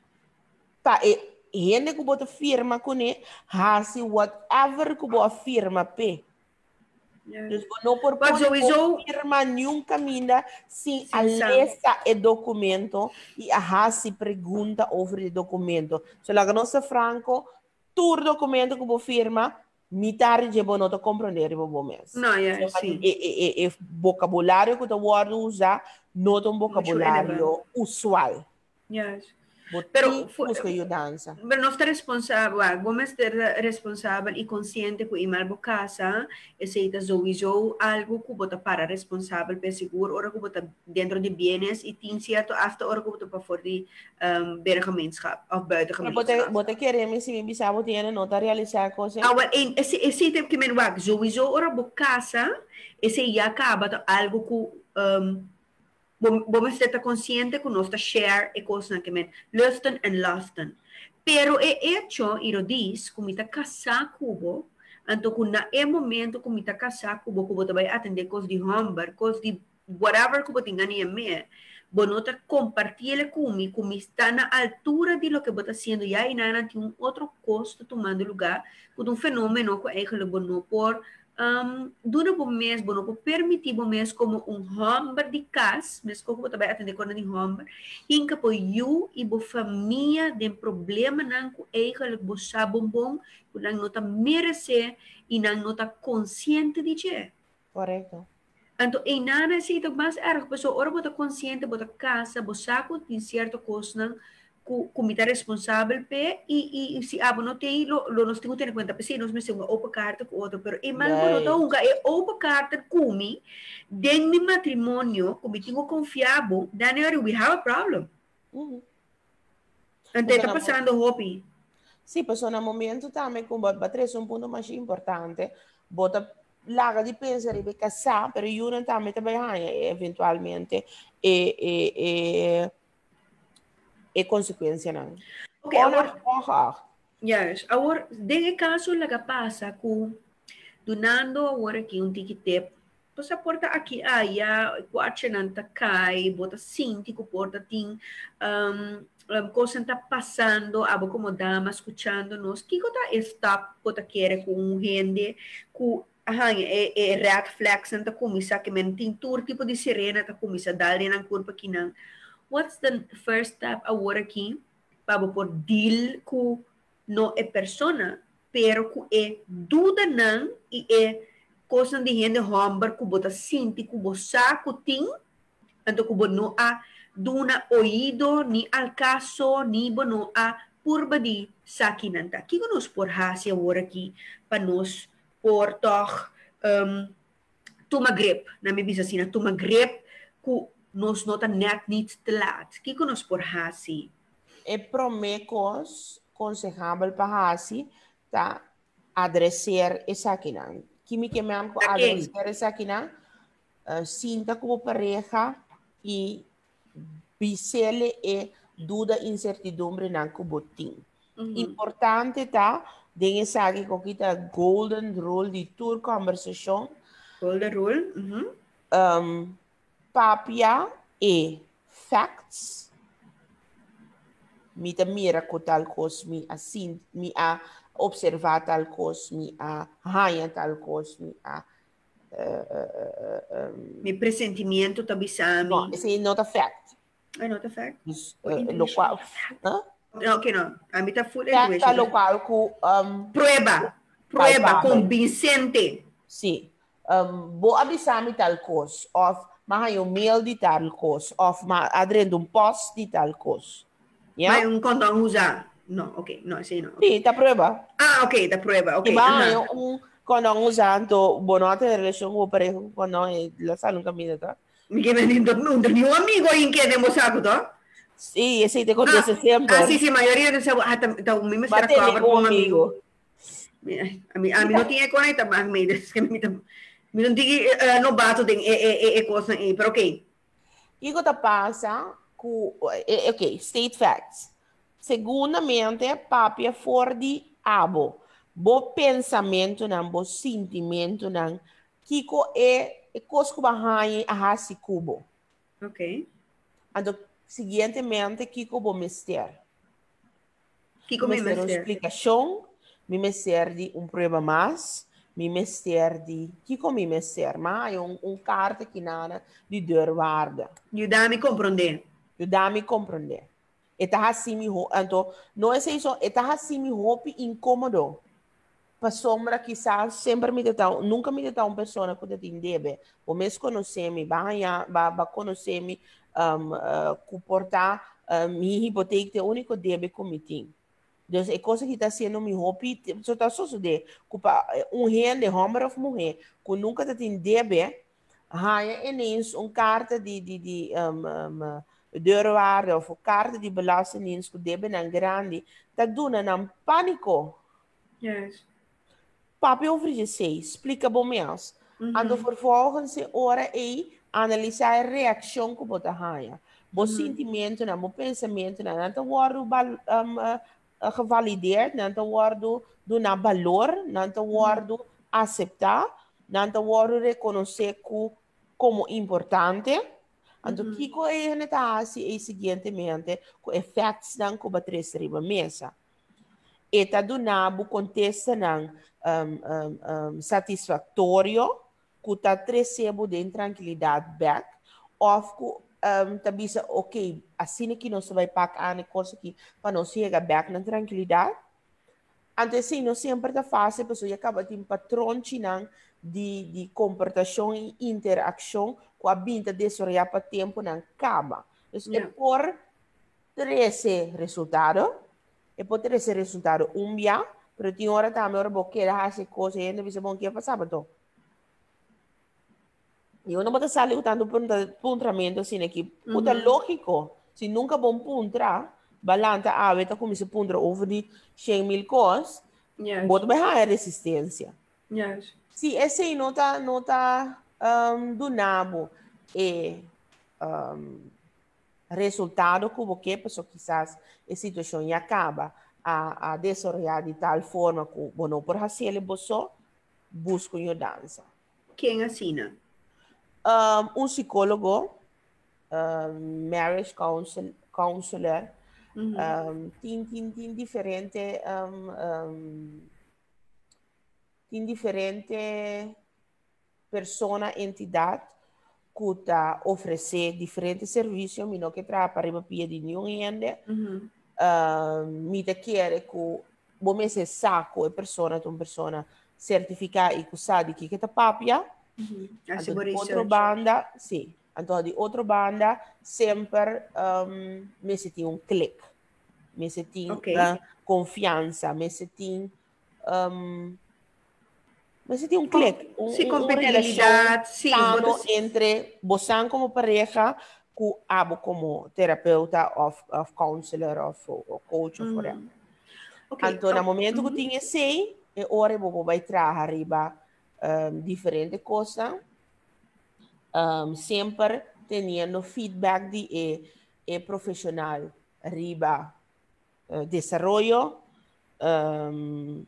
pa e gente que bota firma com ele, hasi whatever que bota firma pe. Yeah. Dus não But propõe so is all firma nenhum caminho sem a sim, sim. lista e documento e a hasi pergunta over o documento. Se la nossa franco, tur documento que bota firma, mitad de bono te compreender o bom mês. Não, yeah, So, sim. e, e, e, e vocabulário que tu word usa, não é um vocabulário usual. Yes. Pero, Pero, fu- busca ajudança. pero no está responsável, ah, vamos estar responsável e consciente que o mal casa, esse está zoizou algo que bota para responsável para seguro, ora que bota dentro de bienes e tem certo after ora que bota para fora de um, bergemeenschap of buiten Pero bote, gemeenschap. bote queremos se me bisabo tiene nota realizar coisa. Ah, well, en, esse, esse tempo que men wag, sowieso ora bo casa, esse já acaba to algo que um, vamos estar consciente que nós está share e coisa que men lusten and lusten. Pero é hecho, e diz, como está casar cubo, então que na é momento como está casar cubo, cubo vai atender coisas de homem, coisas de whatever cubo tenha nem me, bonota compartilha comigo, como está na altura de lo que você está haciendo, e aí não tem um outro custo tomando lugar, com um fenômeno que é que não por um, dura por mês, não por permitir por mês como um homem de casa, mas como você vai atender quando de homem, e que por you e por família tem problema não com é que você sabe bom, que não está merece e não está consciente de que. Correto. Então, em nada se ito mas erg, pessoa ora bota consciente, bota casa, bota saco de certa coisa, ku kumita responsável pe e e se abo não tem lo lo nós temos que ter em conta, porque nós mesmo uma opa carta com outro, pero e mal quando tá unga é opa carta kumi, den mi matrimônio, kumi tenho confiável, then we have a problem. Uhum. Então, está passando hobby. Sim, pessoal, no momento também, como bater um ponto mais importante, bota larga de pensar em casar, pero eu também também eventualmente e e e e consequência não. Ok, agora yes, agora de caso laga passa com donando agora aqui um ticket passaporte aqui aí quatro não tá cai bota cinti que porta tem um, um, coisa está passando abo como dama escutando nos que tá stop bota quer com gente com ah, é, é red flags não tá comissa que men tem tour tipo de sirena tá comissa dali na curva aqui não what's the first step agora aqui para por deal com no é persona pero que é dúvida não e é coisa de gente homem que bota sinti que bosa que tem então que não há duna ouído ni al caso ni bono a purba de sakinanta que nós por hasia agora aqui para nós por toch um, toma grip na minha bisa assim toma grip que nós nota net niet te laat que nós por hasia é promecos aconselhável para assim tá adresar essa aqui não que me que me amo adresar essa aqui não uh, sinta como pareja e bisele e dúvida incertidumbre não que botim uhum. Importante tá dengue sabe que kita golden rule de tour conversation golden rule uhum. um, papia e facts mi ta mira ko tal kos mi a sin mi a observar tal kos mi a haya tal kos mi a uh, uh, uh, um, mi presentimento tabi sa mi no esse not a fact ay not a fact dus, uh, lo qual huh? no okay no a mi ta full fact intuition lo qual ko um, prueba prueba convincente sì um, bo abisami tal kos of ma yung mail di tal kos of ma adrendo un post di tal kos yeah? May un kontong usa. No, ok, no, sí, no. Okay. Sí, te prueba. Ah, ok, te prueba, ok. Iba un, cuando han usado bonote de relación con pareja, cuando la salud cambia, ¿tá? Mi che mi non un amigo in che abbiamo saputo? Sí, ese te acontece Ah, ah, sì, siempre. sì, ma io io pensavo, ah, da, da un meme si era Batele cover un con un amigo. amigo. A mi, a mi non ti è conetta, ma mi, mi, mi non ti uh, no bato e, e, e, e cosa, e, però ok. Iko ta pasa ku, eh, ok, state facts. Segundamente, papia for di abo. Bo pensamento nan, bo sentimento nan, kiko e, e cosco bahai ahasi kubo. Ok. Ando, seguintemente, kiko bo mister. Chi Mi come mister una mestiere? explicação, mi mister di un prueba mais, mi mister di, kiko mi mister, ma è un, un carta che nana di deurwaarde. Aiutami a comprendere. Ajudar-me a compreender. Está assim, me então, não é isso, está assim, me roupa incômodo. Para sombra, quizás, sempre me dá, nunca me dá uma pessoa que te entende. O mês conhecer-me, vai vai conhecer-me, um, uh, comportar, uh, minha hipoteca é o único débito que me tem. Então, é coisa que está sendo me roupa, só está só de um rende, homem ou mulher, que nunca te entende, ganha ineens uma carta de, de, de um, um, deurwaarde of kaarten die belastingdienst ku debe nan grande, dat doen een panico. Yes. Papi over je sei, explica bom meus. Mm-hmm. Ando vervolgens se ora e analisar a reação que bota hanha. Bo mm-hmm. sentimento na, bo pensamento na, nanto worden um, uh, uh, gevalideerd, nanto worden do na valor, nanto worden mm-hmm. aceitar, nanto worden reconhecer como importante. Ando mm-hmm. kiko e netasi e seguintemente com effects dan ko batres riba mesa. Eta do nabo contesta nan um, um, um, satisfatório que tá recebo de tranquilidade back of ku um, tabisa ok assim que nós vai pagar a coisa que para nós chegar back na tranquilidade. Antes sim, nós sempre tá fácil, a pessoa acaba de um patrão chinang de, de comportação e interação com a binta desse para tempo não acaba. Então, yeah. É por ter esse resultado, é por ter esse resultado um dia, mas tem hora também, hora boa, que era essa coisa, e ainda você bom que passava, então. E eu não vou estar lutando por um tratamento assim aqui, puta mm-hmm. lógico, se nunca bom puntra, balanta a veta como se puntra over de cem mil coisas, yes. Bota bem a resistência. Yes. Se esse não tá, não tá um, do nabo e um, resultado como que a pessoa quizás a situação já acaba a, a desarrollar de tal forma que bueno, por fazer ele você busca uma dança. Quem assina? Um, um psicólogo, um, marriage counsel, counselor, mm-hmm. um, tem, tem, tem diferente um, um, tem diferente persona, entidade que está oferecer diferentes serviços, mas não que trabalha para a de nenhum ainda. Me quer que o meu saco é pessoa, uma pessoa certificada e que sabe que está papia. Então, de outra banda, sim. Então, de outra banda, sempre um, me senti um clique. Me senti okay. uh, confiança, me senti um, mas você tem um clique, um, sim, um, uma relação sim, sano entre você como pareja com abo como terapeuta, of, of counselor, of, of coach, mm. whatever. Okay. Então, no momento mm-hmm. que tinha sei, é hora que você vai trazer arriba um, diferentes coisas, um, sempre tendo feedback de é, é profissional arriba uh, desenvolvimento, um,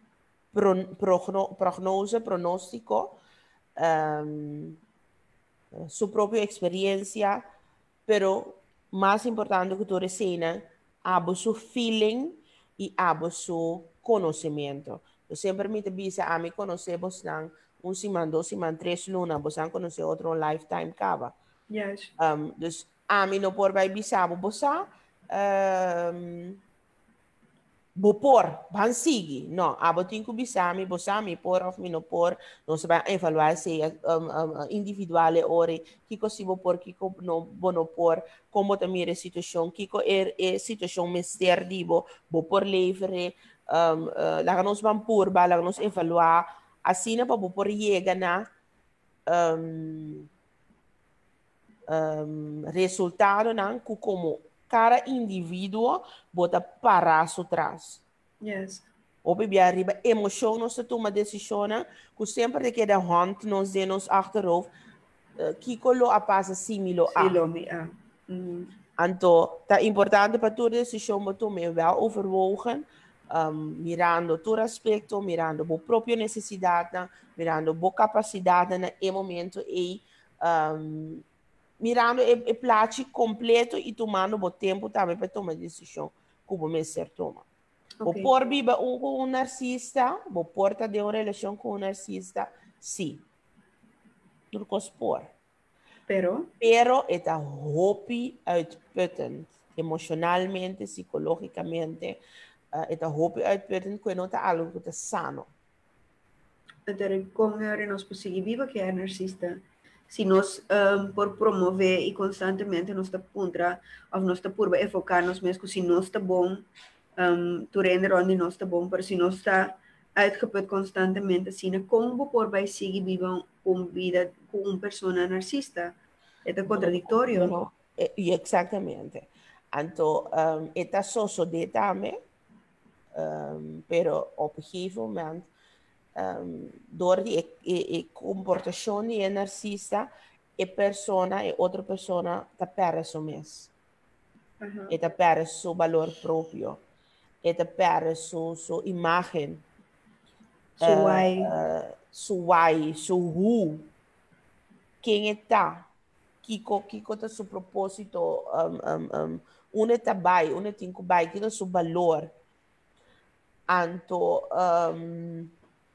prognose, pronóstico, um, su propia experiencia, pero más importante que tu resina, abo su feeling y abo su conocimiento. Yo siempre me dice a mí conocemos un semana, dos semanas, tres lunas, vos han conocido otro lifetime cava. Yes. Um, dus a mí no por vai bisabo bosa um, Bopor, ban sigi. No, abo tinko bisami, bosami por of mino por, non se vai evaluare se um, um, individuale ore, kiko si bopor, kiko no bono por, como tamire situação, kiko er e situação mister dibo, bopor levere, um, uh, laga nos ban purba, laga nos evaluar, assim na pa bopor yega na um, um, resultado nan ku como cada indivíduo bota parar atrás. Yes. Ou bebê arriba emoção não se toma decisão, que sempre que da hand nos de nos achterhoofd, que colo a passa similo a. Silo mi a. Mm. Então, tá importante para toda decisão que tome wel overwogen, um, mirando todo aspecto, mirando a própria necessidade, mirando a capacidade no momento e um, mirando o plano completo e tomando o tempo também para tomar decisão que você ser toma. Okay. Por viver um, com um narcisista, vou porta de uma relação com um narcisista, sim. Não por. Pero? Pero é a hopi uitputtend. Emocionalmente, psicologicamente, é a hopi uitputtend que não está algo que está sano. Então, como é nós conseguimos viver que é narcisista? Se nós, um, por promover e constantemente nós está contra, ou nós está por enfocar-nos mesmo, se nós está bom, um, tu render onde nós está bom, mas se nós está uitgeput constantemente, assim, como por vai seguir viver uma vida com uma pessoa narcisista? É contraditório. Bueno, eh, exatamente. Então, um, é só de também, um, pero op een gegeven moment, um, door die e, e comportação de narcisista, a persona e outra persona ta perde su mes. Uh-huh. E ta perde su valor propio. E ta perde su, su imagen. Su uh, why. Uh, su why, su who. Quem está. Kiko, Kiko tá su propósito, um, um, um, une tá bai, une tinko bai, kiko su valor. Anto, um,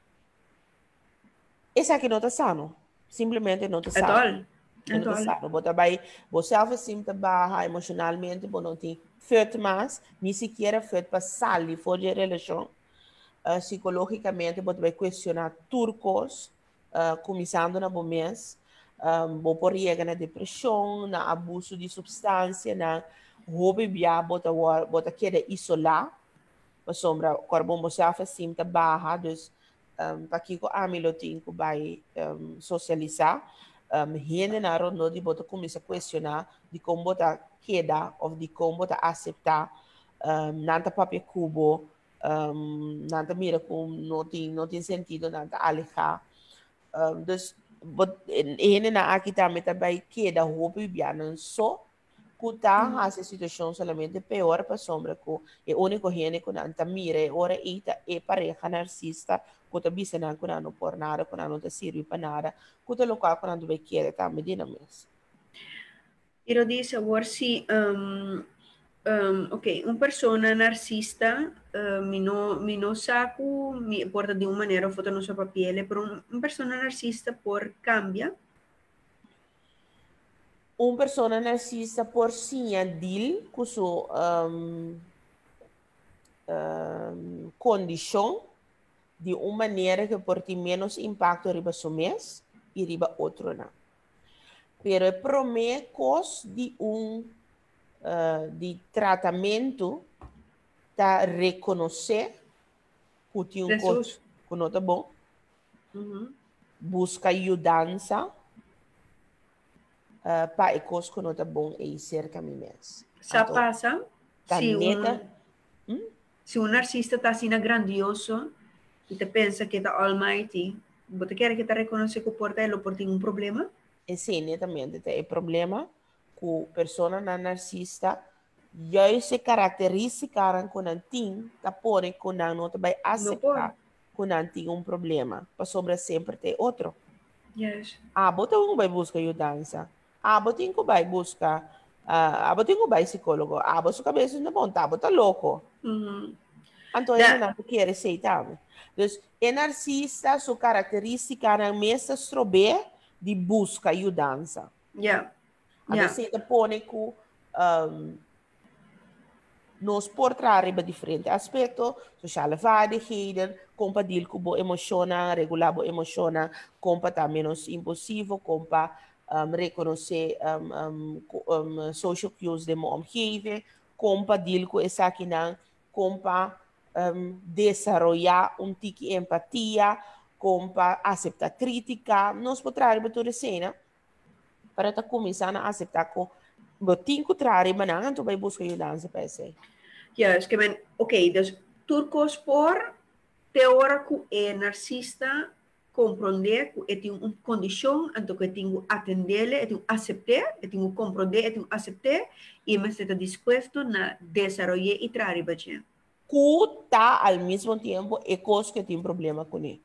esse aqui não tá sano. Simplesmente não tá sano. At all. Não tá sano. Bota bai, você self-esteem tá barra, emocionalmente, você não tem feito mais, nem sequer feito para sair fora de relação. Uh, psicologicamente, você vai questionar turcos, uh, começando na bom mês. Um, bo por chega na depressão, na abuso de substância, na hobby bia bota bota querer isolar, para sombra corpo mo self esteem tá barra, dus um, para que ko amilo tinko vai um, socializar, um, hende na rondo de bota começa a questionar de como bota queda ou de como bota aceitar, um, nanta papel cubo, um, nanta mira como não tem não tem sentido, nanta alejar, um, dus but ene na aqui também também que da roupa e bianan só kuta essa situação solamente pior para sombra ko e único gene ko nanta mire ora ita e pareja narcisista kuta bisa na ko não por nada ko não te sirve para nada kuta local ko não vai querer também dinamis. Iro dice agora se um, um, ok, uma pessoa narcisista uh, mi no mi no saco mi porta de uma maneira foto no sua papel, pero uma pessoa narcisista por cambia. Uma pessoa narcisista por sim deal com sua um, um, condição de uma maneira que por ter menos impacto riba seu mês e riba outro não. Pero é promessas de um uh, de tratamento para reconhecer que tem um coisa que não está bom, uh-huh. Busca ajudança uh, para coisas que não está bom e cerca de mês. Só passa se um, hum? se um narcisista está assim grandioso e te pensa que está almighty, você quer que te reconheça que por ele por ter um problema? Sim, netamente. Tem problema com a pessoa narcisista. Já se caracteriza com a tem, que pode com a não vai aceitar com a tem um problema. Para sobre sempre ter outro. Yes. Ah, você não vai buscar ajudança. Ah, você não vai buscar. Ah, você não vai psicólogo. Ah, você cabeça não bom, tá, você louco. Mm-hmm. Então, ele não quer aceitar. Então, o narcisista, sua característica é mesmo estrober de busca ajudança. Yeah. A yeah. você põe com um, nos portare bij differenti aspecten, sociale vaardigheden, compa deal kubo emociona, regular bo emociona, compa ta menos impulsivo, compa um, reconocer um, um, um, social cues de mo omgeving, compa deal ku esa kinang, compa um, desarrollar un tiki empatia, compa aceptar crítica, nos portare bij toda cena, para ta começar a aceitar que botin contrari, mas não, tu vai buscar ajuda para isso. Ja, es que men, ok, dus turcos por teora que é narcisista compreender que tem uma condição, então que tem que atender, tem que aceitar, tem que compreender, tem que aceitar, e mas está disposto a desenvolver e trazer para gente. Que está ao mesmo tempo é coisa que tem problema com ele.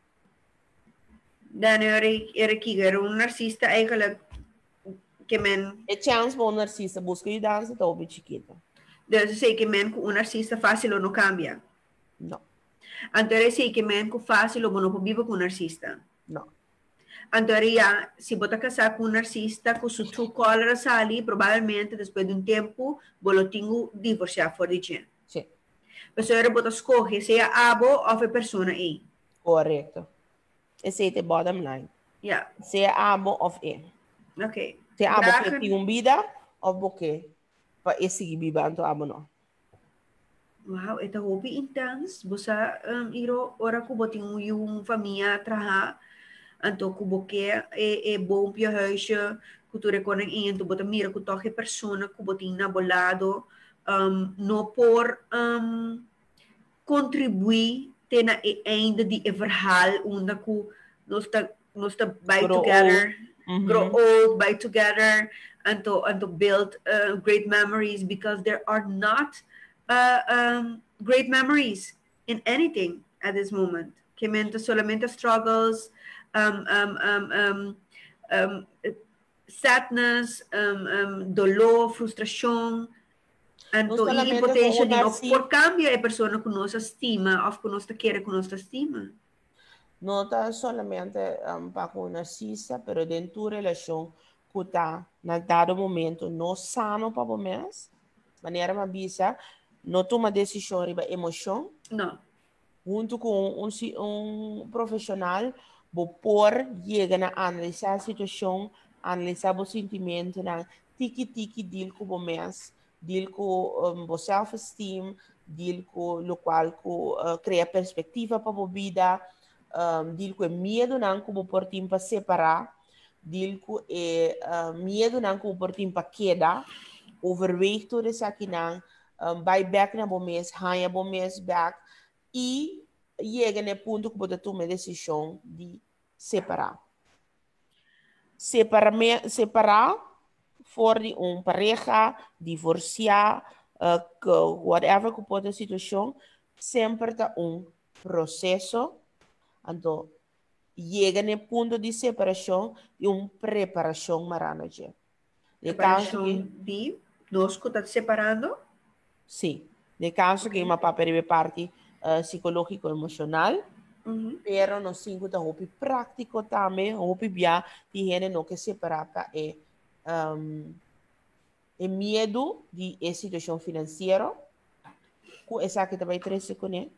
Dan er er kiger um narcisista eigenlijk que men é chance para um narcisista buscar ajuda se tá bem chiquita. Dus sei que men um narcisista fácil ou não cambia. Não. Então eu sei que men com fácil ou não vive com um narcisista. Não. Então já se botar casar com um narcisista com sua true color sali, provavelmente depois de um tempo, bolo tingo divorciar fora de gente. Sim. Pessoa era botar escolher se é abo ou a pessoa aí. Correto. Esse é o bottom line. Yeah. Se é abo ou é. Ok. Se é abo que tem um vida ou porque para esse que vive anto abo não. Wow, ito hobby intense. Busa um, iro ora ko boting yung família traha. Anto ko boke e e bom pia huisje. Kulture koning in to bota mira ko toche persona ko boting na bolado. Um, no por um, contribuir tena e einde die e verhaal onda ko nos ta nos ta by Grow together. Mm-hmm. Grow old, by together, and to and to build uh, great memories, because there are not uh, um, great memories in anything at this moment. Que mente solamente struggles, um, um, um, um, um, sadness, um, um, dolor, frustração, and No to solamente impotência de com o não por cambio a pessoa que nos estima ou que nos quer que nos estima. Não está solamente um, para o narcisista, mas dentro da relação que está, na dado momento, não sano para o mês, maneira uma bisa, não toma decisão sobre emoção. Não. Junto com um, um profissional, vou por chegar a analisar a situação, analisar o sentimento, na tiki-tiki deal com o mês, deal com o self-esteem, deal com o qual uh, cria perspectiva para a vida, Um, dil ko medo nan ko por timpa separar, dil ko e uh, medo nan ko por timpa queda, overweeg to de saki nan, um, by back na bomes, hanya bomes back, e chega ne ponto que pode tomar decisão de separar. Separar, separar for de um pareja, divorciar, uh, whatever que pode a situação, sempre tá um processo. Então, chega no ponto de separação e uma preparação maranaje. Preparação de nós que está separando? Sim. No caso okay. que uma papel é parte uh, psicológico emocional, uh-huh. pero no cinco da hopi prático também, hopi bia de gente não que separar é um, é medo de a situação financeira, com essa que também três com ele.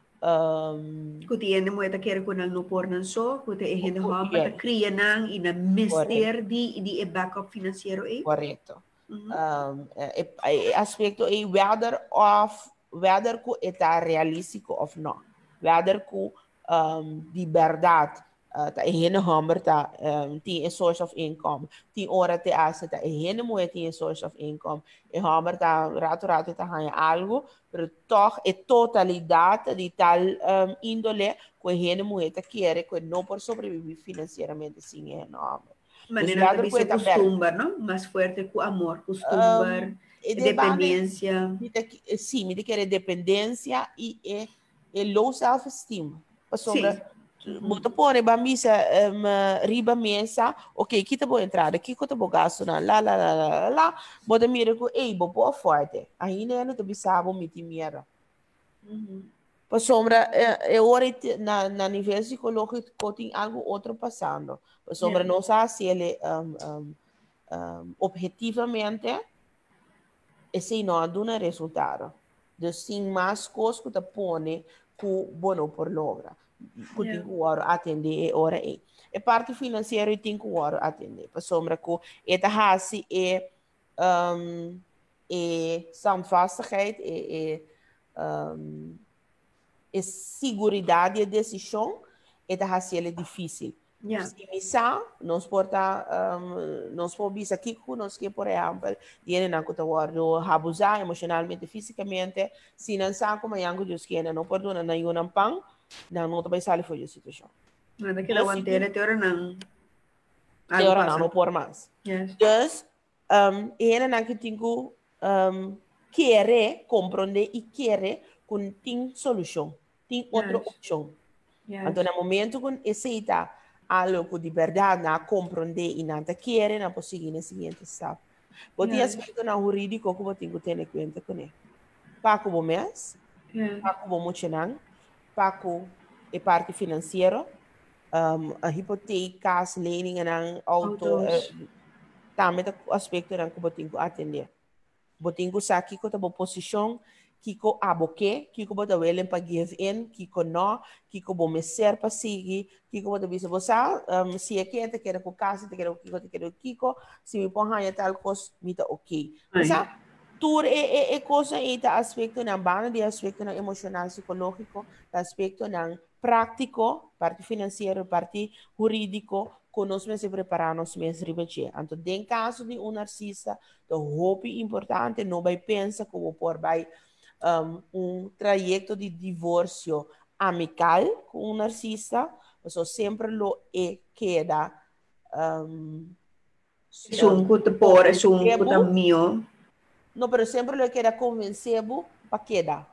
Um, kuti ene mo eta kere ko nang no por nan so kuti e hende ha pata kriya nang ina mister di di e backup financiero e correto uh-huh. um, e, e aspecto e whether of whether ku eta realistico of no whether ku um, di verdade uh, ta e hende hamber ta um, ti a source of income ti ora te asa ta e hende mo ti a source of income e hamber ta rato rato ta hanya algo pero toch a totalidade de tal um, índole que a gente mulher quer que não por sobreviver financeiramente sem é enorme. Mas não também se costuma, não? Mais forte que o amor, costuma, um, dependência. Sim, me quer dependência e é, é low self-esteem. Sim. Muito pone bambisa um, riba mesa, ok, aqui tá boa entrada, aqui que tá boa gasto, lá, lá, lá, lá, lá, bota mira que, ei, boa forte, aí né, não te bisabo miti mira. Por sombra, é, é hora na, na nível psicológico tem algo outro passando. Por sombra, yeah. Não sabe se ele um, um, um, objetivamente, esse não dá resultado. Dus tem mais coisas que te põe que bueno por logra. Que Yeah. tem que hora atender hora é. E parte financeira tem que hora atender. Para sombra que é da hasi é um, é standvastigheid, é, é, um, é segurança de decisão, é da hasi é difícil. Yeah. Se misa, nós porta, um, nós podemos aqui com nós que por exemplo, tiene na conta guardo abusar emocionalmente, fisicamente, se não sabe como é que Deus quer, não perdona na yun pang, não não vai sair fora da situação. Nada que não antera te ora não. Te ora não, não por mais. Yes. Dus, um, é na que tenho um, querer compreender e querer com tem solução, tem outra Yes. opção. Yes. Então, no momento que aceita algo de verdade, na compreender e não te querer, não pode seguir no seguinte step. Porque yes. aspecto na jurídico que você tem que ter em conta com ele. Para o mês, para o emocional, para a parte financeira, um, a hipoteca, as lening, and auto, também o aspecto que você tem que atender. Você tem que saber que a posição Kiko aboke, Kiko bota willen pa give in, Kiko no, Kiko bo meser pa sigi, Kiko bota bisa bosa, um, si aqui te quero com casa, te quero Kiko, te quero Kiko, se me põe a tal coisa, me tá ok. Bosa, tur é é é coisa é tá aspecto na banda de aspecto na emocional, psicológico, tá aspecto na prático, parte financeiro, parte jurídico, conosco se preparar nos meses ribeche. Então, em caso de um narcisista, o hope importante não vai pensar como por vai Um, um trajeto de divórcio amical com um narcisista, mas sempre lo é queda um, um que por é um que mio. Não, pero sempre lo queda convencido para queda.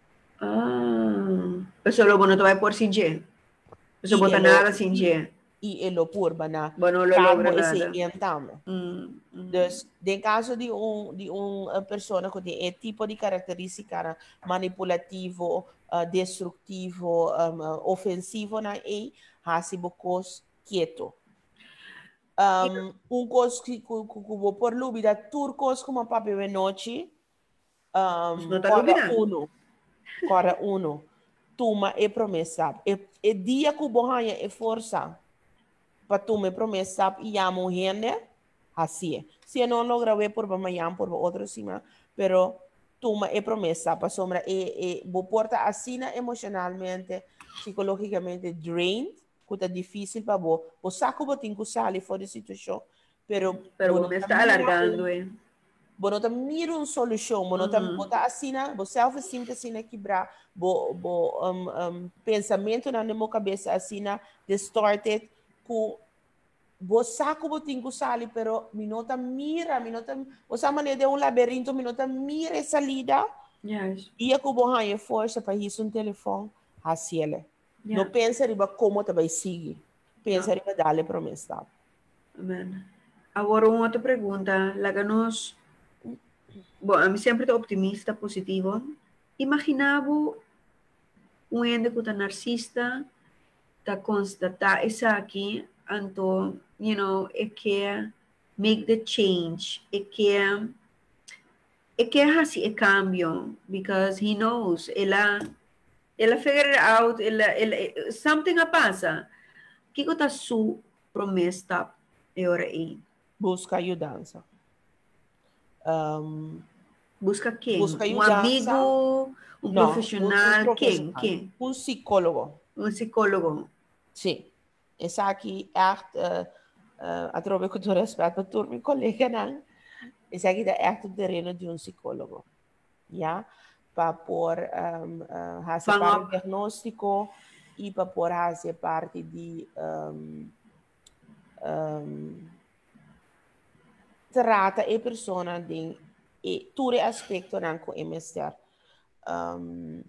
Ah, pero lo bueno te vai por sin je. Eso bota nada sin je. E ele por bana. Bueno, lo logra nada. Mm, mm. Dus, em caso de um de uma pessoa que tem esse tipo de característica manipulativo, uh, destrutivo, um, uh, ofensivo na e hasi bocos quieto. Um, um coisa que que por lubida turcos como papi de noite, um, corda uno, corda uno, tuma e promessa, e, e dia que bohanha e força. Para tu me promessa e amo gente, assim é. Se não logra ver por amanhã, por outro cima, pero tu me promessa para sombra e e bo porta assim emocionalmente, psicologicamente drained, que é difícil para bo. Bo saco bo tem que sair fora da situação, pero pero bo me está alargando, eh. Bo não tá mira uma solução, bo não tá botar assim, bo self-esteem tá assim quebrar, bo bo um, um, pensamento na minha cabeça assim distorted. Ku bosa ko boting ko sali pero minota mira minota bosa man de um labirinto minota mira salida yes e a ko bohan força para isso um telefone assim ele yeah. Não pensa riba como te vai seguir pensa yeah. Riba dale promessa. Amen. Agora uma outra pergunta laga nos bom a mim sempre tô optimista positivo imaginava um ende que tá narcisista ta constatar isso aqui, então, you know, é que make the change, é que é que assim é cambio, because he knows, ela ela figure out, ela, ela something a passa. Que que tá su promessa é hora aí? Busca ajudança. Um, busca quem? Busca um amigo, um não, profissional, um, um quem? Quem? Um psicólogo. Um psicólogo. Sim. Essa aqui é uh, uh, a troca com todo respeito para todo meu colega, não? Essa aqui é o terreno de um psicólogo, já? Para pôr um, uh, fazer parte do diagnóstico e para pôr fazer parte de um, um, trata a pessoa de e todo aspecto não com M S T R. Um,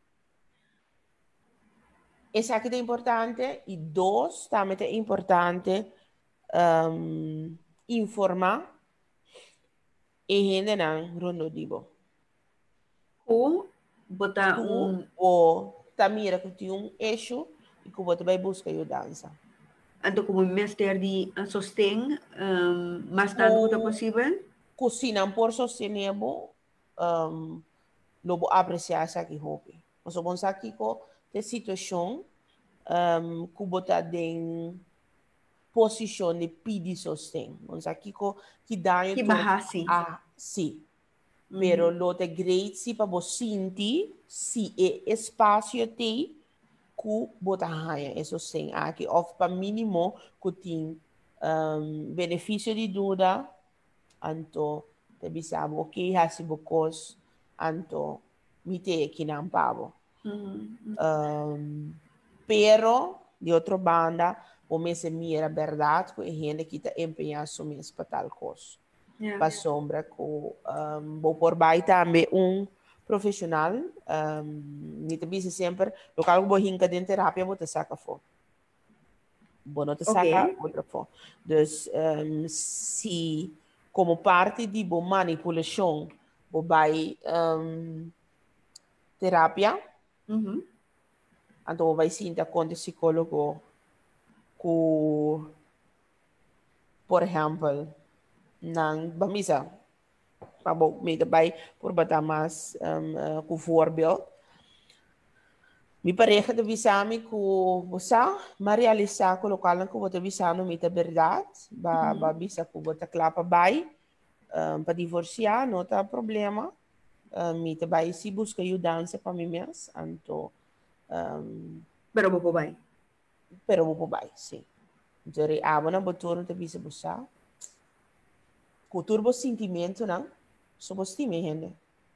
Essa aqui é importante e dois também é importante um, informar e gente não ronodibo. Ou botar um ou também que tem um eixo e que você vai buscar ajuda. Então como mestre de sostém um, mais tanto quanto possível. Cozinhar por sostener um, lobo apreciar essa que hobby. Mas o bom aqui com a situação um, que bota em posição de pedir sostém. Mas aqui com que dá Que turno bahasi. a si. Pero lo te great si para você sentir se é espaço tem que bota raia isso sim aqui of para mínimo que tem um, benefício de dúvida anto te bisabo ok hasi bocos anto mite aqui não pavo um, pero de outra banda o me se mira verdade que a gente que está empenhado somente para tal coisa Yeah. para sombra com um, vou por baixo também um profissional um, me te sempre local que vou hinca de terapia vou te sacar fora vou não te sacar Okay. outra fora dus um, se como parte de boa manipulação vou vai um, terapia Mhm. então vai sim com o psicólogo com por exemplo ng bamisa pabo may dabei por bata mas um, uh, com voorbeeld mi pareja de visami ku busa marialisa ko lokal ko bota visano mi ta verdade ba ba bisa ko bota klapa bai um, pa divorciar não tá problema um, mi ta bai si busca ajudança para mim mesmo anto um, Pero bobo bay. pero mo po bai sim jadi amo na botur ta bisa busa ku turbo sentimento não so bostime hende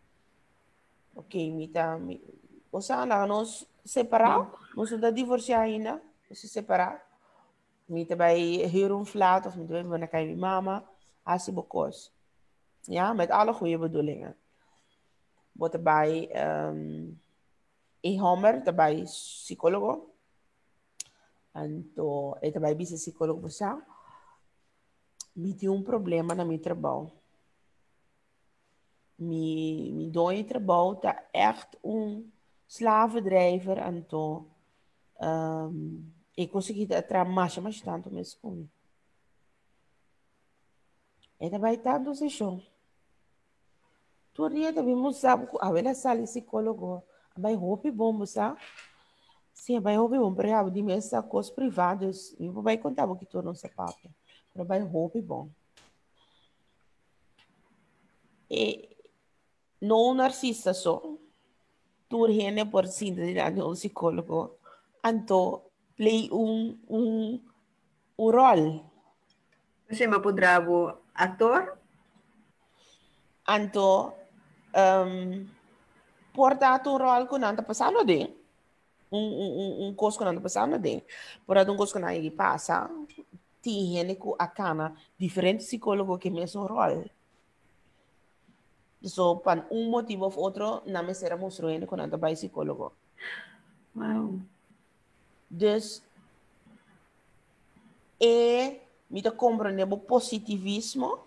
ok mi ta mi busa na nos separar nós da divorciar ainda se separar mi ta bai huur een flat of mi ta bai naar mijn mama asi bokos ja met alle goede bedoelingen wordt erbij um, in Homer erbij psychologo en to e erbij bisa psychologo busa mi ti un problema na mi trabalho mi mi doi trabalho tá echt um slavendrijver en to um, ik consegui tra mais mais tanto mesmo comigo e erbij tá do sessão tu ria também sabe a vela sali psicólogo vai roupa bom busa sim vai roupa bom para de mesa coisas privadas e vai contar o que tu não sabe para vai roupa bom e não narcisista só tu ria por síntese de um psicólogo anto play um um um rol Você mapudrabo ator? anto um, portato un rol con anta passando de un un un un coso con anta passando de portato un coso con aí passa tiene ku akana diferente psicólogo que mesmo rol so pan un motivo of otro na me será mostrando con anta by psicólogo Wow. dus e mi te compreendebo positivismo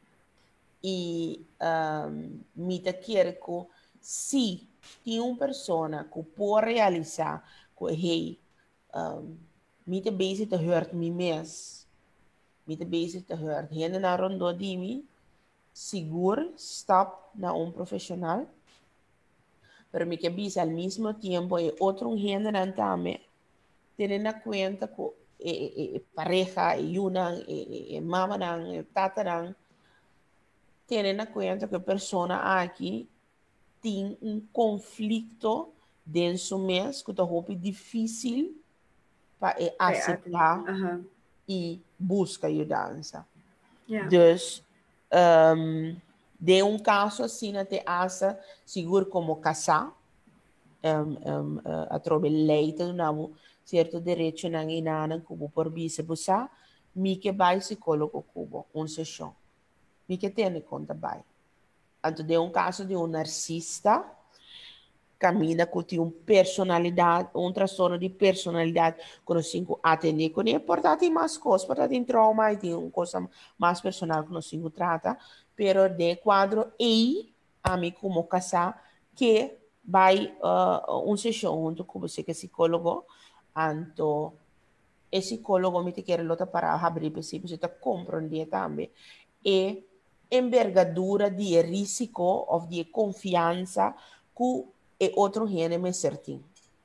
e um, mi te quiere que si tem uma pessoa que pode realizar que hey um, mi te bezig te hurt mi mes mi te bezig te hurt hende na rondo di mi seguro stap na um profissional pero mi que bisa al mismo tiempo e otro gente nan tame tienen na cuenta que e, e, e, pareja e una e, e, mama nan e, tata nan tienen na cuenta que persona aqui tem um conflito dentro mês que está muito difícil para aceitar Uh-huh. e buscar ajuda. Yeah. Dus, um, de um caso assim, até acha seguro como casar, um, um, uh, a trobe leite, não certo direito na inana cubo por bisa busa, mi que vai psicólogo cubo, um sessão. Mi que tem conta vai. Então, de um caso de um narcisista, cammina com uma personalidade, um transtorno de personalidade, com os cinco atender com ele, portanto, mais coisas, portanto, em trauma, e tem uma coisa mais personal que nós cinco trata, pero de quadro e a mim como casar, que vai uh, um sessão junto com você que é psicólogo, então, o psicólogo me te quer lutar para abrir para si, você está compreender também, e envergadura de risco ou de confiança ku e outro gente me certinho.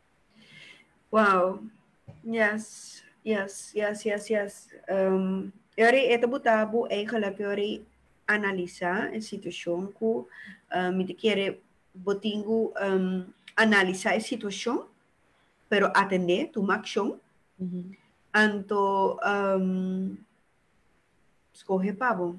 Wow. Yes. Yes, yes, yes, yes. Um, ori ito butabo ay kalap ori analisa a situação ku um, me quer botingo um, analisar a situação, pero atender tu action, Mm-hmm. anto um, escorre pabo.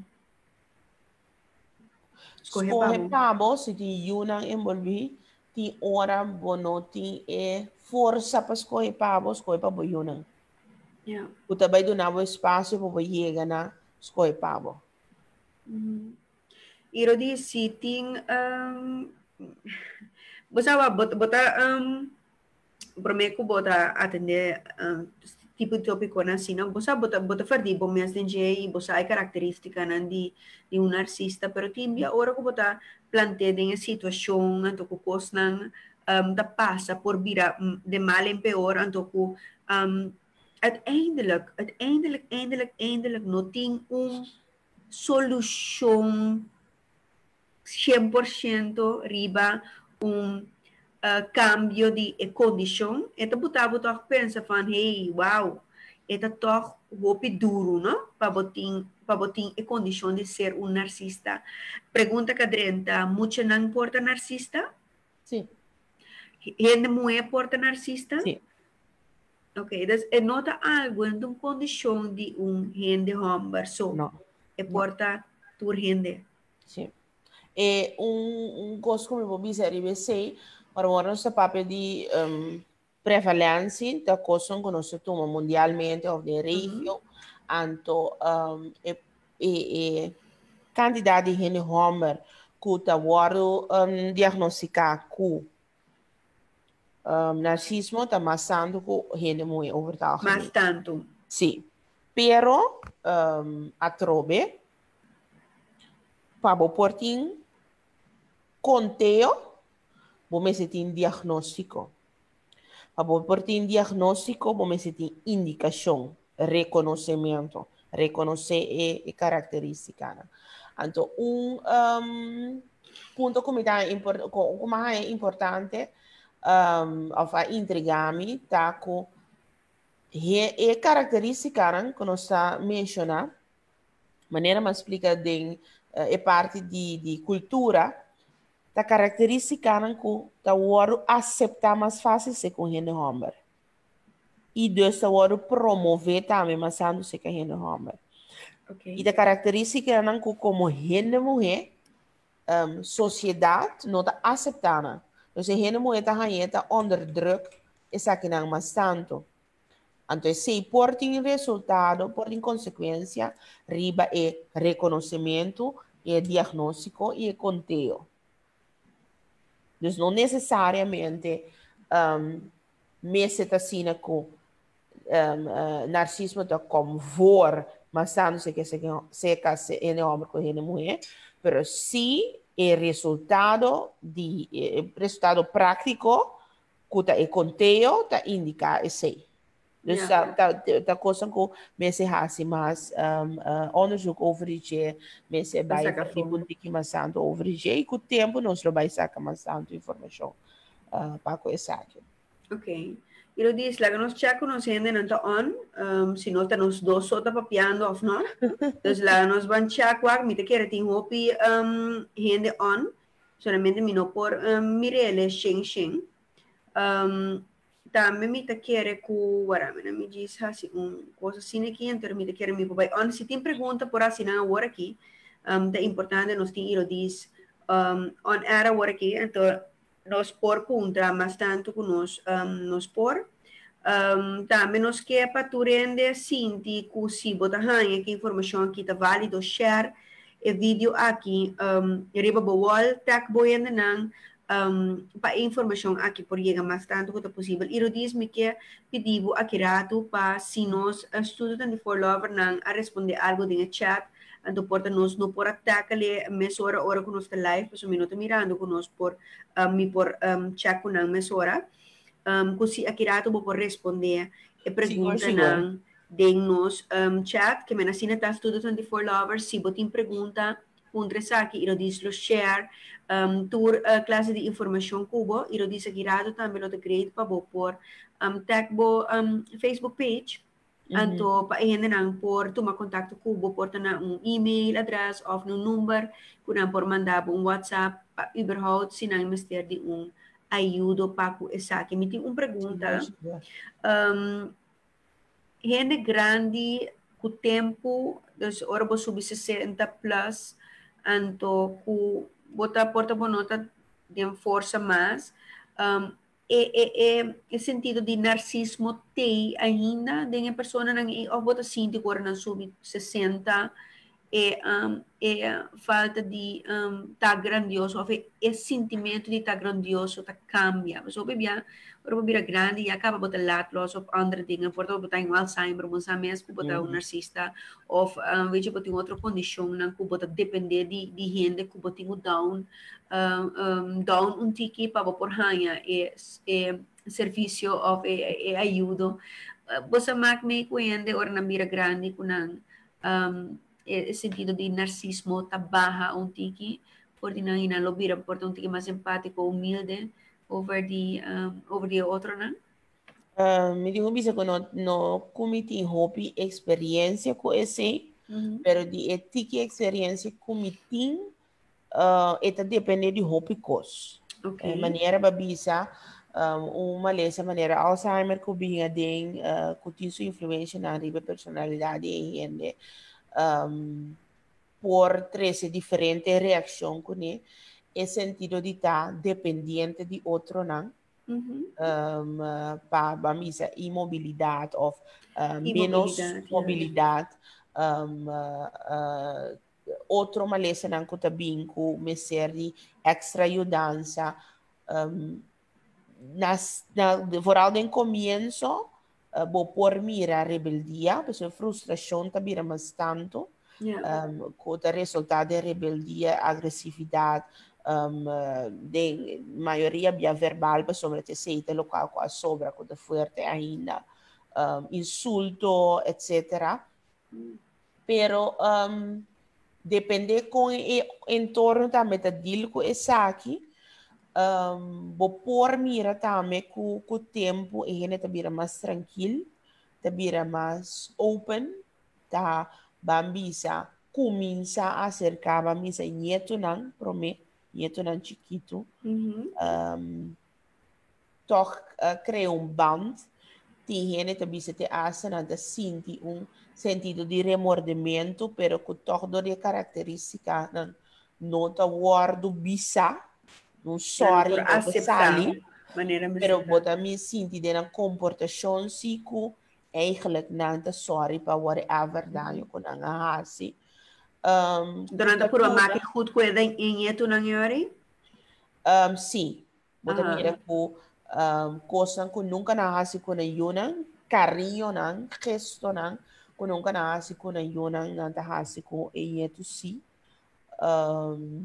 Escorre Escorre pabo. pabo, se ti yunang envolvi, ti ora bono ti e força para escorrer pabo, escorre pabo yunang. Yeah. O também do nabo espaço para chegar na escorre pabo. Mm. Iro di sitting um, Bosawa, bota, bota um, prometo bota atender um, tipo de tópico na sina, bosa bota bota fardi bom mes de jei, bosa ai característica nan di di um artista, pero timbia ora ko bota plante de situação, anto ko kos nang um, da passa por vira de mal em pior, anto ko um, uiteindelijk, uiteindelijk, eindelijk, eindelijk noting um solução cem por ciento riba um uh, cambio de condição, eta botar botar pensa van hey, wow, eta toch hopi duro, não? Para botin para botin a condição de ser um narcisista. Pergunta cadrenta, mucho não importa narcisista? Sim. Gente mulher porta narcisista? Sim. Ok, dus é nota algo em uma condição de um gente homem, so, Não. é porta tur gente. Sim. E um, um coisa como eu vou dizer, eu sei, para o nosso papel de um, prevalência da coisa que nós tomamos mundialmente ou de região, então, um, e, e, e quantidade de gente homem que está um, diagnosticado com um, narcisismo, está passando com gente muito overtal. Mas tanto. Sim. Pero, um, a trobe, para o portinho, conteo, vamos ter um diagnóstico. Para ter um diagnóstico, vamos ter indicação, reconhecimento, reconhecer a característica. Então, um, um ponto que é importante, um, ou a intrigami, tá com a característica que nós está mencionando, maneira mais explica de é parte de, de cultura, a característica que tá o aceitar mais fácil se com gente homem. E dus tá o promover também mais sendo se com gente homem. Okay. E a característica que como gente mulher, um, sociedade não tá aceitando. Então, se gente mulher tá tá onder druk, essa que não mais tanto. Então, se por ter resultado, por ter consequência, riba é reconhecimento, é diagnóstico e é conteo. Então, não necessariamente um, me se assim com um, uh, narcisismo tá como vor, mas não sei que se que se é homem com é mulher, mas sim é resultado de é resultado prático que é conteo, tá indica é sei. Dus yeah. dat, dat, dat kost ook mensen haast maar um, uh, onderzoek over je mensen bij die politiek maar staan over je e com o tempo nós lo vai sacar mais tanto informação uh, para com essa. Ok. E lo diz, lá que nós check nós ainda não tá on, um, se nós tá nos dois só tá papiando ou não. Então lá nós vamos check qual me te quer tem hopi um ainda on, solamente me não por um, mirele xing xing. Um, também me te quer com, agora me diz assim, um coisa assim aqui, então me te quer me vai on, se tem pergunta por assim na hora aqui, um, é importante nós tem ilo diz, um, on era hora aqui, então nós por punta, mas tanto que nós, um, nós por, um, também nós quer para tu rende sinti que se botar aqui informação aqui tá válido, share e vídeo aqui, um, riba bawal, tag boiando não, um, para informação aqui por chegar mais tanto quanto possível. E eu disse-me que pedivo aqui rato para se nós estudamos de For Lover não a responder algo de chat, então porta nós não por atacar le mesora hora que nós está live, pues um minuto mirando que nós por um, me por um, chat com não mesora, um, que se aqui rato vou por responder e pergunta não de nós um, chat que me nascina está estudando de For Lover, se botem pergunta puntre saki, iro diz lo share, um, tour uh, classe de informação cubo, iro diz aqui rado também lo de grade pa bo por um, tag bo um, Facebook page, anto pa ihende nang por tuma contato cubo por na um email address of no number, kunang por mandar um WhatsApp, pa überhaupt sinang mister di um ayudo pa ku esaki. Miti um pergunta, um, gente grande com tempo, dus ora bo subi sessenta plus, anto ku bota porta bonota de força mais, um, é, é, é, é sentido de narcismo tem ainda, de uma pessoa não ou bota sinto agora não subi sessenta, é, um, é falta de um, tá grandioso, ou é sentimento de tá grandioso, tá cambia. Mas o bebê, o bebê grande e acaba botar latlos of andere dingen, por exemplo, botar um Alzheimer, mas a mesma que botar um narcisista, ou um, veja botar outra condição, não que botar depender de de gente que botar um down, um, um, down um tiki para por ranha é é serviço of é, é ajuda. Você mag me cuende ora na mira grande kunang um, el sentido de narcisismo está baja un tiki, porque no ina lo vira por un tiki más empático, humilde, over the um, over the otro, ¿no? Uh, me digo bisa que no no comiti hopi experiência com esse, Mm-hmm. pero di etiki experiência comiti uh, eta depende de hopi cos. Okay. Uh, maneira babisa um, uma lesa maneira Alzheimer que binha den uh, que tem sua influência na riba personalidade e gente um, por treze diferentes reacções com ele, é sentido de estar dependente de outro não. Mm-hmm. Um, uh, para misa imobilidade ou uh, menos Imobilidade, mobilidade, yeah. um, uh, uh, outro malesa não que também com meser de extra ajudança, um, nas na vooral den comienzo, uh, bo por mira rebeldia, porque frustração também é mais tanto. Yeah. Um, com o resultado de rebeldia, agressividade, um, de maioria via verbal, sobre te seite local com a sobra, com a forte ainda, um, insulto, etcétera. Mm. Pero um, depende com o entorno também da deal com esse aqui, um, bo por mira também com o tempo e ele também mais tranquilo, também mais open, tá? Bambisa começa a acercar bambisa nieto não prome nieto não chiquito Mm-hmm. um, toch uh, cria um band tem gente também se te asa não te sente um sentido de remordimento pero que toch do de característica não não te guardo bisa não sorry não te sali pero bota me sente de na comportação sico eigenlijk não te sorry para whatever danho com a hasi. Um, Durante por uma que goed cuida em eto não yori? Um, sim. Bota mira com um, coisa que nunca na hasi com a yuna, carinho não, gesto não, que nunca na hasi com a yuna, não te hasi com em eto sim. Um,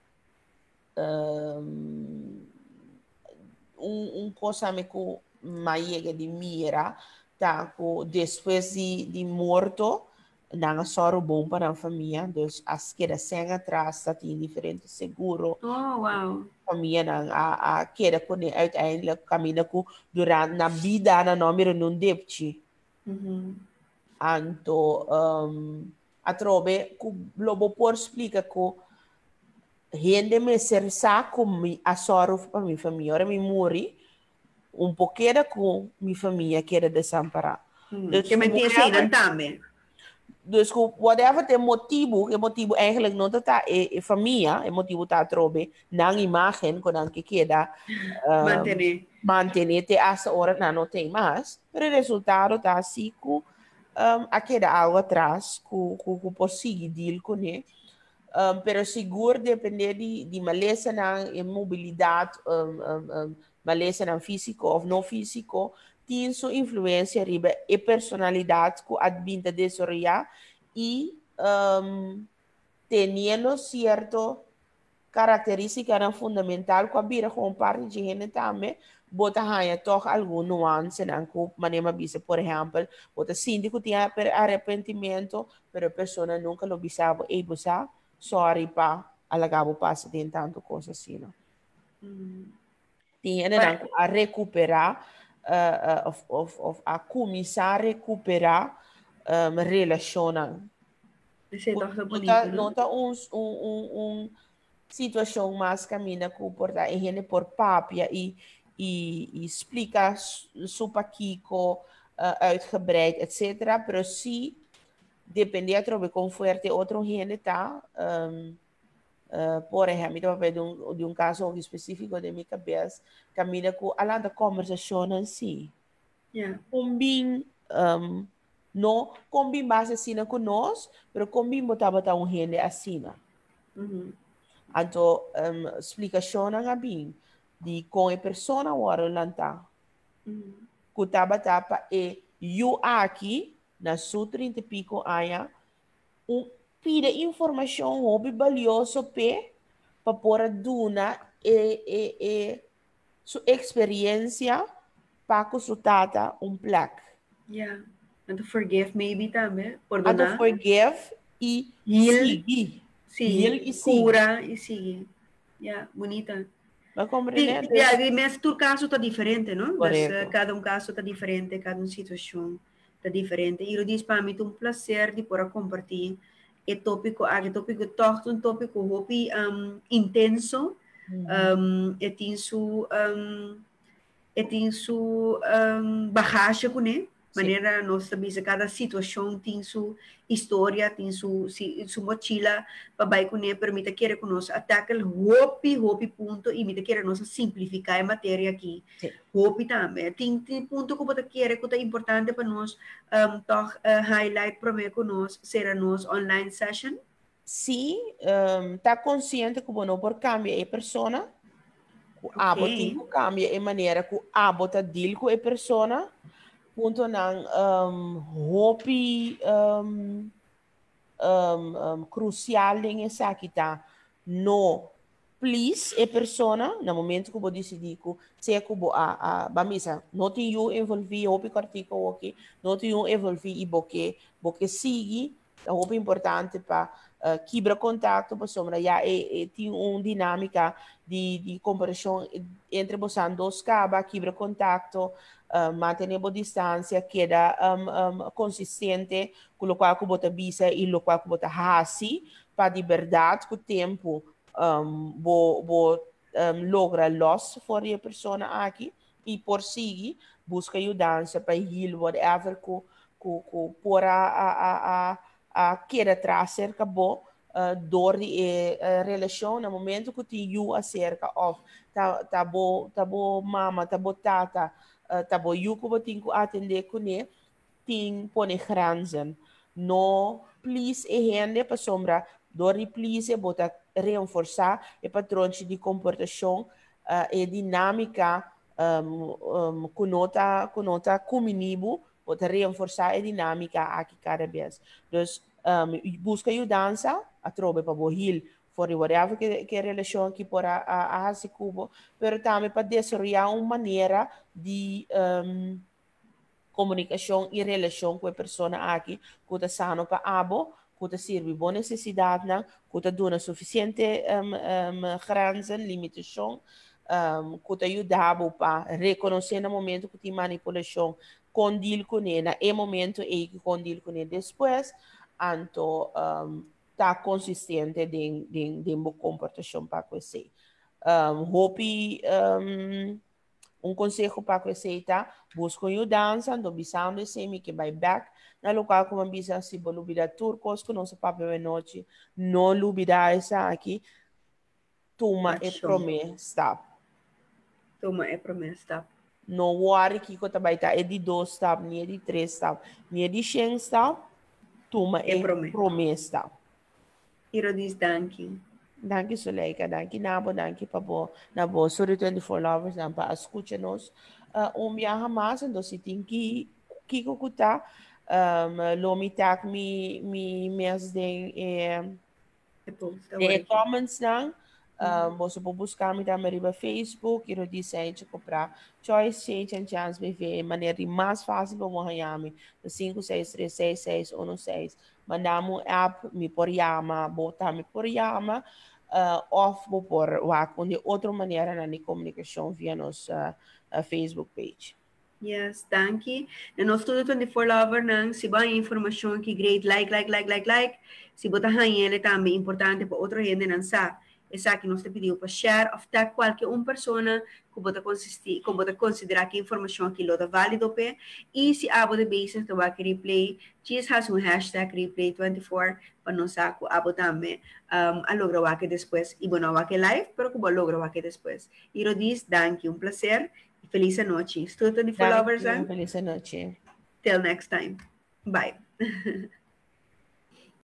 um, um, um coisa me com maiega de mira, tá, com depois de, de morto, não só bom para a família, dus as queda sem atrás, tá tem diferente seguro. Oh, wow. Família não a a queda com uiteindelijk caminha com durante na vida na nome não depte. Mhm. Anto um, a trobe ku lobo por explica ku gente me ser sa com a soro para minha família, ora me morri um pouquinho com minha família que era desamparada. Hmm. Que me tinha sido também. Dus whatever tem motivo, que motivo eigenlijk não está é, é família, é motivo tá trobe na imagem quando que queda um, manter manter te essa hora não tem mais, pero o resultado tá assim que um, a queda algo atrás, que que possível deal com ele. Um, pero seguro depender de de maleza na mobilidade, um, um, um, maleza na físico ou não físico. Tem sua influência riba e personalidade que advinda de desarrollar e um, tendo certo característica fundamental que abira com parte de gente também bota hanya toch algum nuance na que maneira bisa por exemplo bota síndico tinha arrependimento pero a pessoa nunca lo bisava e busa sorry pa, alagabo passa tem tanto coisa assim, não. Mm. Tem ainda a recuperar, uh, uh, of, of, of a começar a recuperar um, relacionam. Nota, nota um, um, um, um situação mais caminha que porta e gente por papia e e, e explica super Kiko uh, uitgebreid, et cetera. Pero sim, depende de como fuerte outro gente tá. Um, uh, por exemplo, de um, de um caso específico de minha cabeça, caminha com a da conversação em si. Yeah. Combin, um, no, combin base assim com nós, pero combin botava tá um gente assim. Mm-hmm. Anto um, explicação nga bem de com a pessoa agora lanta. Mm-hmm. Kutaba tapa e you aqui na sua trinta e pico anos um pide informação hobby valioso pe para pôr duna e e e sua experiência para consultar um plaque. Yeah. And to forgive maybe também, And to perdonar. forgive e seguir. Sim, e cura e seguir. Yeah, bonita. Vai compreender? Yeah, mas tu caso está diferente, não? Correto. Uh, cada um caso está diferente, cada uma situação está diferente. E eu disse para mim, é um prazer de poder compartilhar e tópico, a tópico torto, um tópico hopi um, intenso, um, e tem su um, e tem su um, bagagem com ele. Maneira nós sabemos cada situação tem sua história, tem sua su mochila, para vai com ele permite que nós ataque o hopi, hopi ponto e me querer nós simplificar a matéria aqui. Hopi também tem tem ponto que você quer que é importante para nós um, toch uh, highlight para mim com nós será nós online session. Sim, um, tá consciente que você não pode cambiar a pessoa, que okay. a tem que cambiar a maneira que a bota deal com a pessoa. Punto ng um, hopi um, um, um, crucial em essa kita no please e persona no momento que você decide que se é que a a bamisa não tem eu envolvi hopi cortico ok não tem eu envolvi e boque boque sigue é hopi importante para uh, quebrar contato para sombra já é, é tem uma dinâmica de de comparação entre vocês dois caba quebra contato Uh, mantenere a distância, queda um, um, consistente com o qual você visa e o qual você hasi, para de verdade com o tempo um, bo, bo, um, logra los for a pessoa aqui e por seguir busca ajudança para heal whatever que que por a a a a queda trazer acabou uh, door die uh, relação no momento que tem you acerca of tá tá bo tá bo mama tá bo tata Uh, tabo yuko ba tinko atender com ele ting pone grenzen no please e hende pa sombra dori please e bota reforçar e patrão de comportação uh, e dinâmica um, um, conota conota comunibo bota reforçar a dinâmica aqui cada vez dus um, busca ajudança a trobe pa bohil fora whatever que que relação que por a a a cubo pero também para desenvolver uma maneira de um, comunicação e relação com a pessoa aqui que está sano para abo que está serve boa necessidade na que está dando suficiente um, um, grenzen limitação um, que está ajudando para reconhecer no momento que tem manipulação condil com ele no momento e que condil com ele depois anto um, tá consistente de de de boa comportação para você um, hope um, um conselho para você tá busca ajudança do bisão de semi que vai back na local como bisa se bolubida turcos com nosso papel de noite não lubida essa aqui toma e promessa stop toma e promessa stop não worry que kota vai tá é de dois stop nem de três stop nem de cem stop toma e promessa stop Iro dis danki. Danke Suleika, danke Nabo, danke Pabo, Nabo, sorry twenty-four lovers, nampa escucha-nos. Uh, um viaja mais, então se tem que kiko kuta, um, lomi tak mi mi mes den eh, de comments nang, Um, você pode buscar me também no Facebook, e desenho de comprar Choice Change and Chance B V, maneira mais fácil para você me cinco seis três seis seis um seis. Mandamos app, me por chama, botar me por chama, uh, of por WhatsApp, de outra maneira na comunicação via nossa uh, Facebook page. Yes, thank you. Na nosso Studio twenty-four Lover nang se ba informação que great like like like like like se botar ele também importante para outra gente não sa. Essa que nós te pediu para share of tag qualquer uma pessoa que bota consistir, que bota considerar que informação aqui é válido pe e se abo de base to vai replay, diz has um hashtag replay twenty-four para nós saco abo também um, a logra wa que depois e bueno wa que live, pero que logra wa que depois. E ro diz, thank you, um prazer. Feliz noite. Studio twenty-four Lovers. Feliz noite. Till next time. Bye.